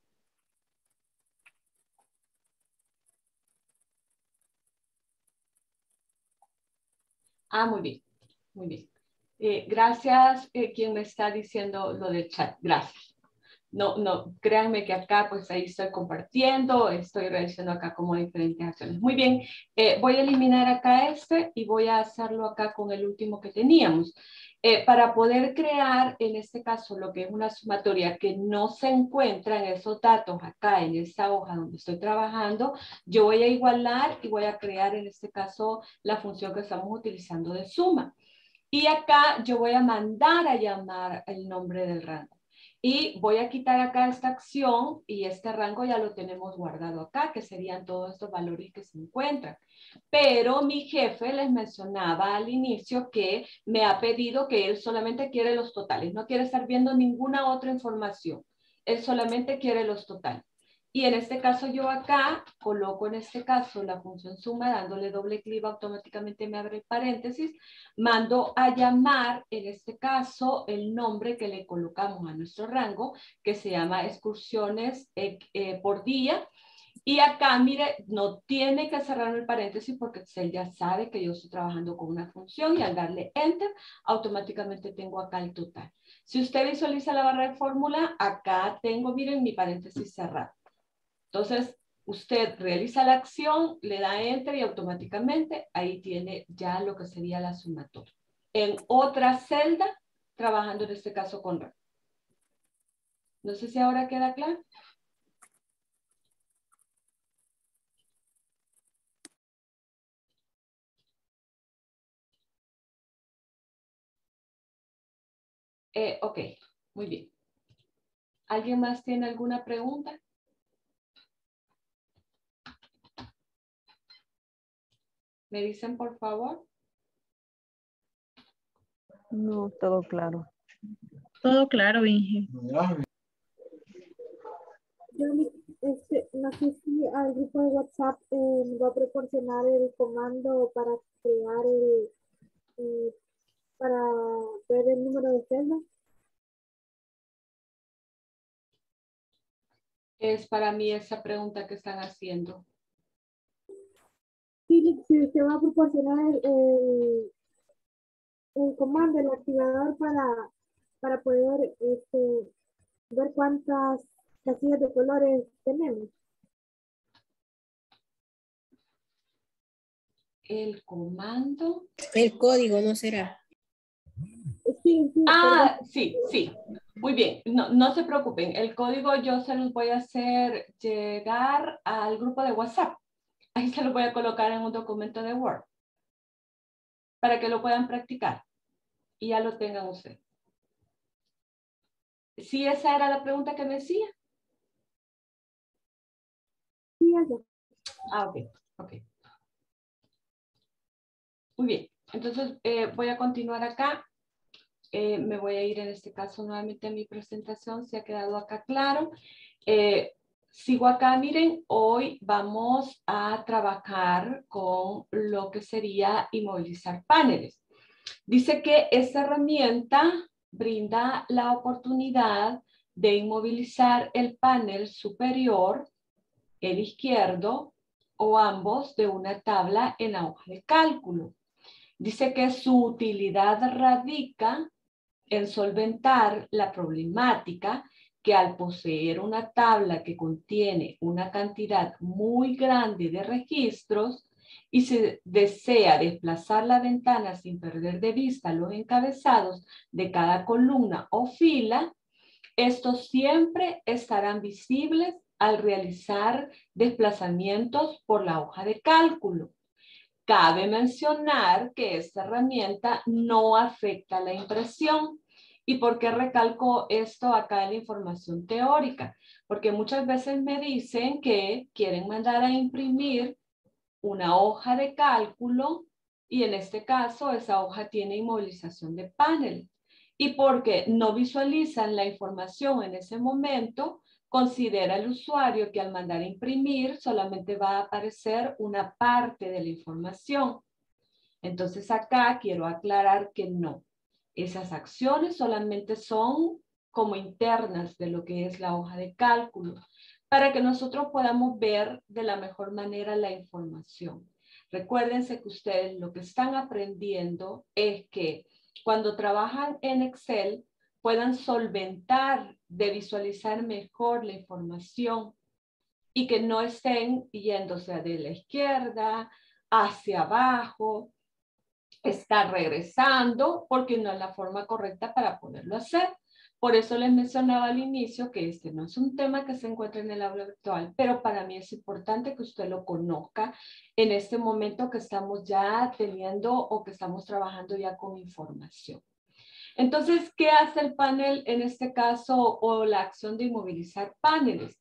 S1: Ah, muy bien. Muy bien. Gracias quien me está diciendo lo del chat. Gracias. No, créanme que acá pues ahí estoy compartiendo, estoy realizando acá como diferentes acciones. Muy bien, voy a eliminar acá este y voy a hacerlo acá con el último que teníamos. Para poder crear en este caso lo que es una sumatoria que no se encuentra en esos datos acá en esta hoja donde estoy trabajando, yo voy a igualar y voy a crear en este caso la función que estamos utilizando de suma. Y acá yo voy a mandar a llamar el nombre del rango. Y voy a quitar acá esta acción y este rango ya lo tenemos guardado acá, que serían todos estos valores que se encuentran. Pero mi jefe les mencionaba al inicio que me ha pedido que él solamente quiere los totales, no quiere estar viendo ninguna otra información. Él solamente quiere los totales. Y en este caso yo acá coloco en este caso la función suma, dándole doble clic automáticamente me abre el paréntesis, mando a llamar en este caso el nombre que le colocamos a nuestro rango, que se llama excursiones por día. Y acá, mire, no tiene que cerrar el paréntesis porque Excel ya sabe que yo estoy trabajando con una función y al darle Enter, automáticamente tengo acá el total. Si usted visualiza la barra de fórmula, acá tengo, miren, mi paréntesis cerrado. Entonces, usted realiza la acción, le da Enter y automáticamente ahí tiene ya lo que sería la sumatoria. En otra celda, trabajando en este caso con rango. No sé si ahora queda claro. Ok, muy bien. ¿Alguien más tiene alguna pregunta? ¿Me dicen, por favor?
S2: No, todo claro. Todo claro, Inge.
S10: No sé si al grupo de WhatsApp me va a proporcionar el comando para crear para ver el número de celda.
S1: Es para mí esa pregunta que están haciendo.
S10: Sí, si usted va a proporcionar el comando, el activador para poder ver cuántas casillas de colores tenemos.
S1: El comando.
S6: El código, ¿no será?
S10: Sí,
S1: Ah, sí, sí. Muy bien, no se preocupen. El código yo se los voy a hacer llegar al grupo de WhatsApp. Ahí se lo voy a colocar en un documento de Word para que lo puedan practicar y ya lo tengan ustedes. ¿Sí esa era la pregunta que me hacía?
S10: Sí, eso.
S1: Ah, ok, ok. Muy bien, entonces voy a continuar acá. Me voy a ir en este caso nuevamente a mi presentación, si ha quedado acá claro. Sigo acá, miren, hoy vamos a trabajar con lo que sería inmovilizar paneles. Dice que esta herramienta brinda la oportunidad de inmovilizar el panel superior, el izquierdo o ambos de una tabla en la hoja de cálculo. Dice que su utilidad radica en solventar la problemática que al poseer una tabla que contiene una cantidad muy grande de registros y se desea desplazar la ventana sin perder de vista los encabezados de cada columna o fila, estos siempre estarán visibles al realizar desplazamientos por la hoja de cálculo. Cabe mencionar que esta herramienta no afecta la impresión. ¿Y por qué recalco esto acá en la información teórica? Porque muchas veces me dicen que quieren mandar a imprimir una hoja de cálculo y en este caso esa hoja tiene inmovilización de panel. Y porque no visualizan la información en ese momento, considera el usuario que al mandar a imprimir solamente va a aparecer una parte de la información. Entonces acá quiero aclarar que no. Esas acciones solamente son como internas de lo que es la hoja de cálculo, para que nosotros podamos ver de la mejor manera la información. Recuérdense que ustedes lo que están aprendiendo es que cuando trabajan en Excel puedan solventar de visualizar mejor la información y que no estén yéndose de la izquierda hacia abajo, estar regresando porque no es la forma correcta para poderlo hacer. Por eso les mencionaba al inicio que este no es un tema que se encuentra en el aula virtual, pero para mí es importante que usted lo conozca en este momento que estamos ya teniendo o que estamos trabajando ya con información. Entonces, ¿qué hace el panel en este caso o la acción de inmovilizar paneles?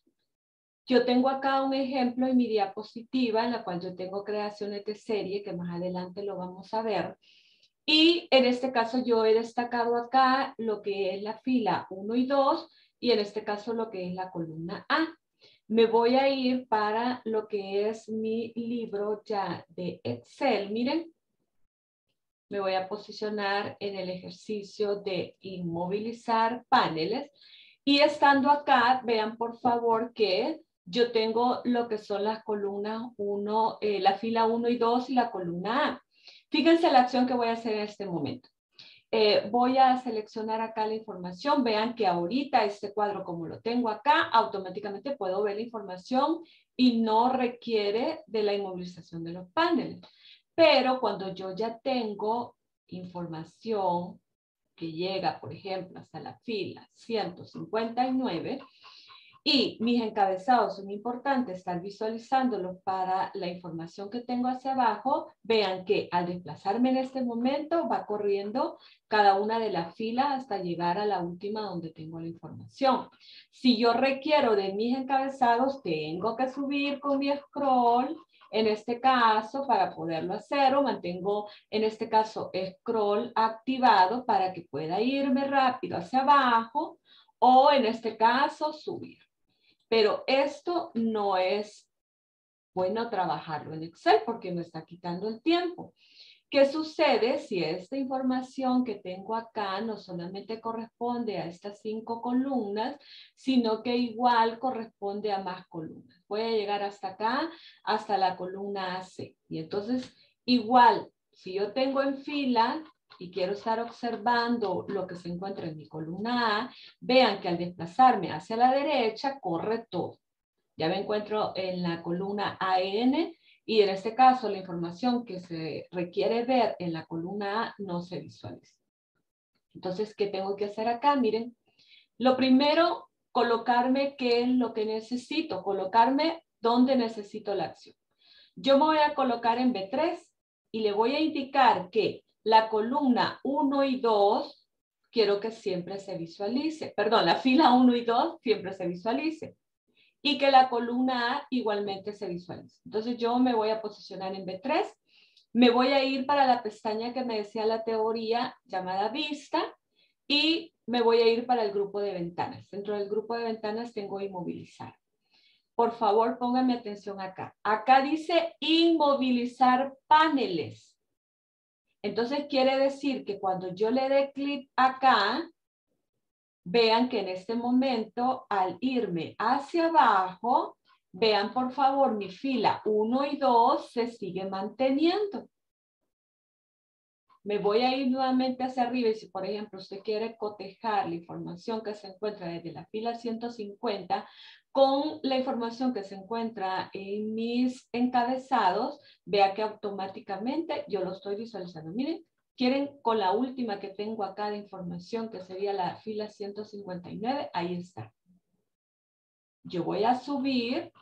S1: Yo tengo acá un ejemplo en mi diapositiva en la cual yo tengo creaciones de serie que más adelante lo vamos a ver. Y en este caso yo he destacado acá lo que es la fila 1 y 2 y en este caso lo que es la columna A. Me voy a ir para lo que es mi libro ya de Excel. Miren, me voy a posicionar en el ejercicio de inmovilizar paneles. Y estando acá, vean por favor que yo tengo lo que son las columnas 1, la fila 1 y 2 y la columna A. Fíjense la acción que voy a hacer en este momento. Voy a seleccionar acá la información. Vean que ahorita este cuadro, como lo tengo acá, automáticamente puedo ver la información y no requiere de la inmovilización de los paneles. Pero cuando yo ya tengo información que llega, por ejemplo, hasta la fila 159, Y mis encabezados son importantes estar visualizándolos para la información que tengo hacia abajo. Vean que al desplazarme en este momento va corriendo cada una de las filas hasta llegar a la última donde tengo la información. Si yo requiero de mis encabezados, tengo que subir con mi scroll. En este caso, para poderlo hacer, o mantengo en este caso scroll activado para que pueda irme rápido hacia abajo, o en este caso subir. Pero esto no es bueno trabajarlo en Excel porque me está quitando el tiempo. ¿Qué sucede si esta información que tengo acá no solamente corresponde a estas 5 columnas, sino que igual corresponde a más columnas? Voy a llegar hasta acá, hasta la columna AC. Y entonces, igual, si yo tengo en fila y quiero estar observando lo que se encuentra en mi columna A, vean que al desplazarme hacia la derecha, corre todo. Ya me encuentro en la columna AN y en este caso la información que se requiere ver en la columna A no se visualiza. Entonces, ¿qué tengo que hacer acá? Miren, lo primero, colocarme qué es lo que necesito, colocarme donde necesito la acción. Yo me voy a colocar en B3 y le voy a indicar que la columna 1 y 2 quiero que siempre se visualice. Perdón, la fila 1 y 2 siempre se visualice. Y que la columna A igualmente se visualice. Entonces yo me voy a posicionar en B3. Me voy a ir para la pestaña que me decía la teoría llamada vista. Y me voy a ir para el grupo de ventanas. Dentro del grupo de ventanas tengo inmovilizar. Por favor, pónganme atención acá. Acá dice inmovilizar paneles. Entonces quiere decir que cuando yo le dé clic acá, vean que en este momento al irme hacia abajo, vean por favor mi fila 1 y 2 se sigue manteniendo. Me voy a ir nuevamente hacia arriba y si por ejemplo usted quiere cotejar la información que se encuentra desde la fila 150 con la información que se encuentra en mis encabezados, vea que automáticamente yo lo estoy visualizando. Miren, quieren con la última que tengo acá de información que sería la fila 159, ahí está. Yo voy a subir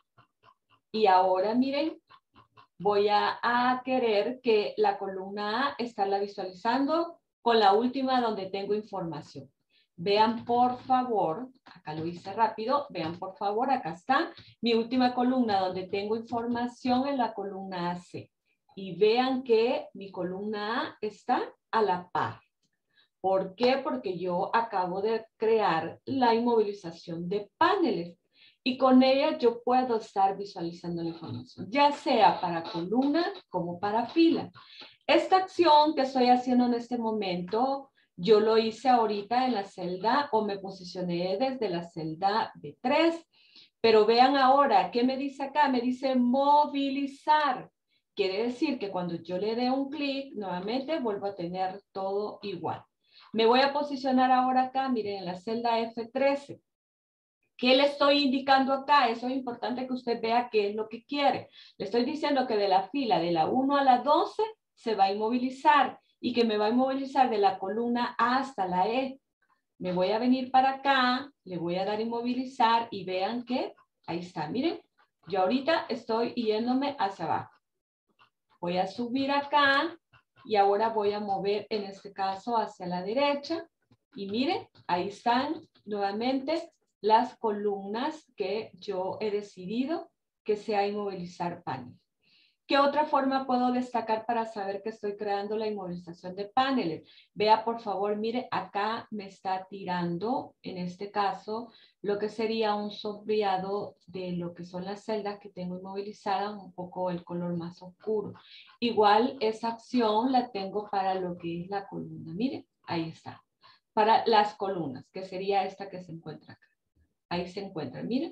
S1: y ahora miren, voy a querer que la columna A estarla visualizando con la última donde tengo información. Vean por favor, acá lo hice rápido, vean por favor, acá está mi última columna donde tengo información en la columna AC. Y vean que mi columna A está a la par. ¿Por qué? Porque yo acabo de crear la inmovilización de paneles. Y con ella yo puedo estar visualizando la información, ya sea para columna como para fila. Esta acción que estoy haciendo en este momento, yo lo hice ahorita en la celda o me posicioné desde la celda B3. Pero vean ahora, ¿qué me dice acá? Me dice movilizar. Quiere decir que cuando yo le dé un clic, nuevamente vuelvo a tener todo igual. Me voy a posicionar ahora acá, miren, en la celda F13. ¿Qué le estoy indicando acá? Eso es importante que usted vea qué es lo que quiere. Le estoy diciendo que de la fila de la 1 a la 12 se va a inmovilizar y que me va a inmovilizar de la columna A hasta la E. Me voy a venir para acá, le voy a dar inmovilizar y vean que ahí está. Miren, yo ahorita estoy yéndome hacia abajo. Voy a subir acá y ahora voy a mover en este caso hacia la derecha. Y miren, ahí están nuevamente las columnas que yo he decidido que sea inmovilizar paneles. ¿Qué otra forma puedo destacar para saber que estoy creando la inmovilización de paneles? Vea por favor, mire, acá me está tirando, en este caso, lo que sería un sombreado de lo que son las celdas que tengo inmovilizadas, un poco el color más oscuro. Igual esa acción la tengo para lo que es la columna. Mire, ahí está. Para las columnas, que sería esta que se encuentra acá. Ahí se encuentra, miren.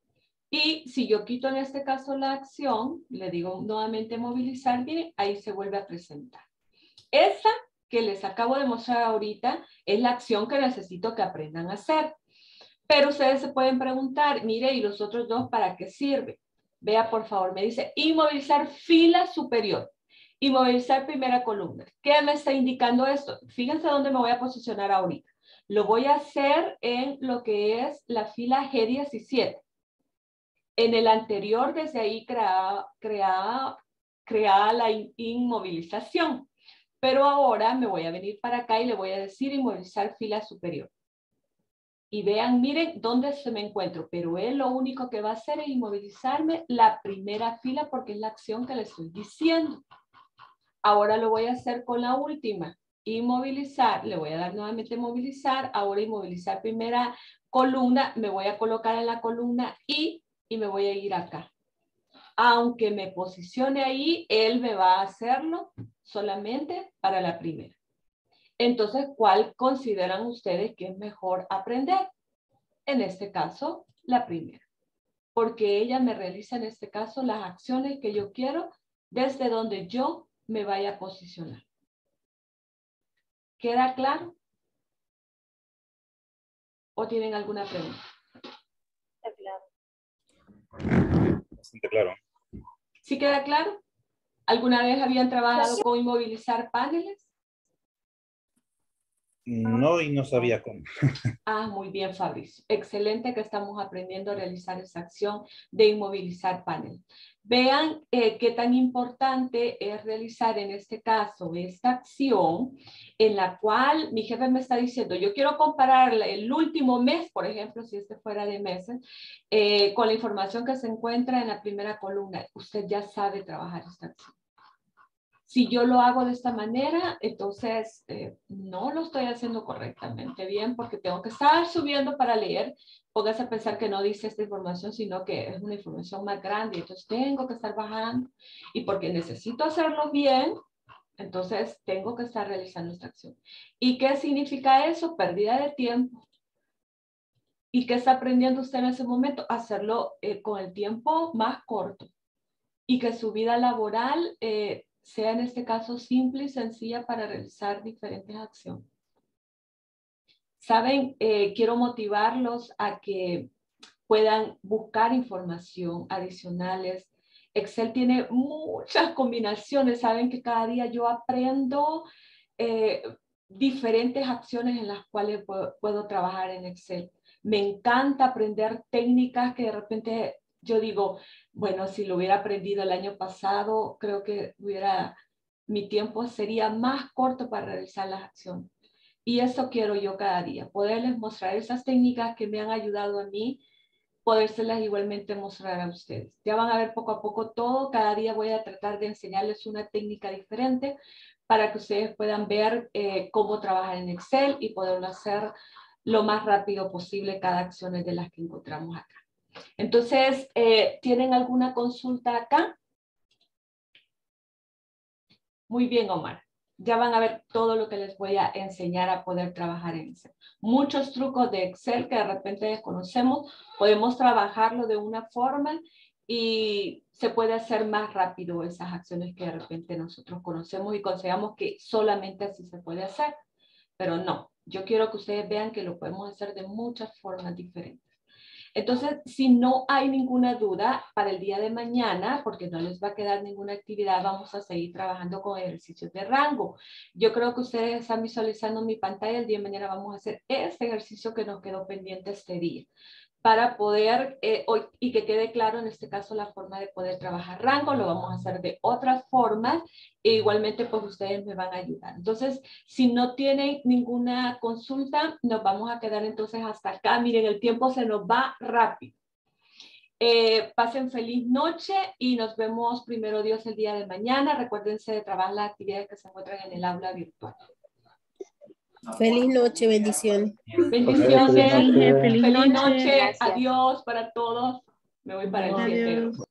S1: Y si yo quito en este caso la acción, le digo nuevamente movilizar, miren, ahí se vuelve a presentar. Esa que les acabo de mostrar ahorita es la acción que necesito que aprendan a hacer. Pero ustedes se pueden preguntar, mire, ¿y los otros dos para qué sirve? Vea por favor, me dice inmovilizar fila superior. Inmovilizar primera columna. ¿Qué me está indicando esto? Fíjense dónde me voy a posicionar ahorita. Lo voy a hacer en lo que es la fila G17. En el anterior, desde ahí creaba la inmovilización. Pero ahora me voy a venir para acá y le voy a decir inmovilizar fila superior. Y vean, miren dónde se me encuentro. Pero él lo único que va a hacer es inmovilizarme la primera fila porque es la acción que le estoy diciendo. Ahora lo voy a hacer con la última. Inmovilizar, le voy a dar nuevamente movilizar. Ahora inmovilizar primera columna. Me voy a colocar en la columna y me voy a ir acá. Aunque me posicione ahí, él me va a hacerlo solamente para la primera. Entonces, ¿cuál consideran ustedes que es mejor aprender? En este caso, la primera. Porque ella me realiza en este caso las acciones que yo quiero desde donde yo me vaya a posicionar. ¿Queda claro? ¿O tienen alguna pregunta?
S3: Está claro.
S5: Bastante claro.
S1: ¿Sí queda claro? ¿Alguna vez habían trabajado con inmovilizar paneles?
S5: No, y no sabía cómo.
S1: Ah, muy bien, Fabricio. Excelente que estamos aprendiendo a realizar esa acción de inmovilizar panel. Vean qué tan importante es realizar en este caso esta acción en la cual mi jefe me está diciendo, yo quiero comparar el último mes, por ejemplo, si este fuera de meses, con la información que se encuentra en la primera columna. Usted ya sabe trabajar esta acción. Si yo lo hago de esta manera, entonces no lo estoy haciendo correctamente bien porque tengo que estar subiendo para leer. Póngase a pensar que no dice esta información, sino que es una información más grande. Entonces tengo que estar bajando y porque necesito hacerlo bien, entonces tengo que estar realizando esta acción. ¿Y qué significa eso? Pérdida de tiempo. ¿Y qué está aprendiendo usted en ese momento? Hacerlo con el tiempo más corto y que su vida laboral sea en este caso simple y sencilla para realizar diferentes acciones. Saben, quiero motivarlos a que puedan buscar información adicionales. Excel tiene muchas combinaciones. Saben que cada día yo aprendo diferentes acciones en las cuales puedo trabajar en Excel. Me encanta aprender técnicas que de repente yo digo, bueno, si lo hubiera aprendido el año pasado, creo que mi tiempo sería más corto para realizar las acciones. Y eso quiero yo cada día, poderles mostrar esas técnicas que me han ayudado a mí, podérselas igualmente mostrar a ustedes. Ya van a ver poco a poco todo, cada día voy a tratar de enseñarles una técnica diferente para que ustedes puedan ver cómo trabajar en Excel y poderlo hacer lo más rápido posible cada acción de las que encontramos acá. Entonces, ¿tienen alguna consulta acá? Muy bien, Omar. Ya van a ver todo lo que les voy a enseñar a poder trabajar en Excel. Muchos trucos de Excel que de repente desconocemos, podemos trabajarlo de una forma y se puede hacer más rápido esas acciones que de repente nosotros conocemos y consideramos que solamente así se puede hacer. Pero no, yo quiero que ustedes vean que lo podemos hacer de muchas formas diferentes. Entonces, si no hay ninguna duda para el día de mañana, porque no les va a quedar ninguna actividad, vamos a seguir trabajando con ejercicios de rango. Yo creo que ustedes están visualizando mi pantalla. El día de mañana vamos a hacer este ejercicio que nos quedó pendiente este día, para poder, y que quede claro en este caso la forma de poder trabajar rango. Lo vamos a hacer de otras formas e igualmente pues ustedes me van a ayudar. Entonces, si no tienen ninguna consulta, nos vamos a quedar entonces hasta acá. Miren, el tiempo se nos va rápido. Pasen feliz noche y nos vemos primero Dios el día de mañana. Recuérdense de trabajar las actividades que se encuentran en el aula virtual.
S6: Feliz noche, bendiciones.
S1: Bendiciones.
S2: Feliz noche.
S1: Adiós para todos. Me voy para el 7.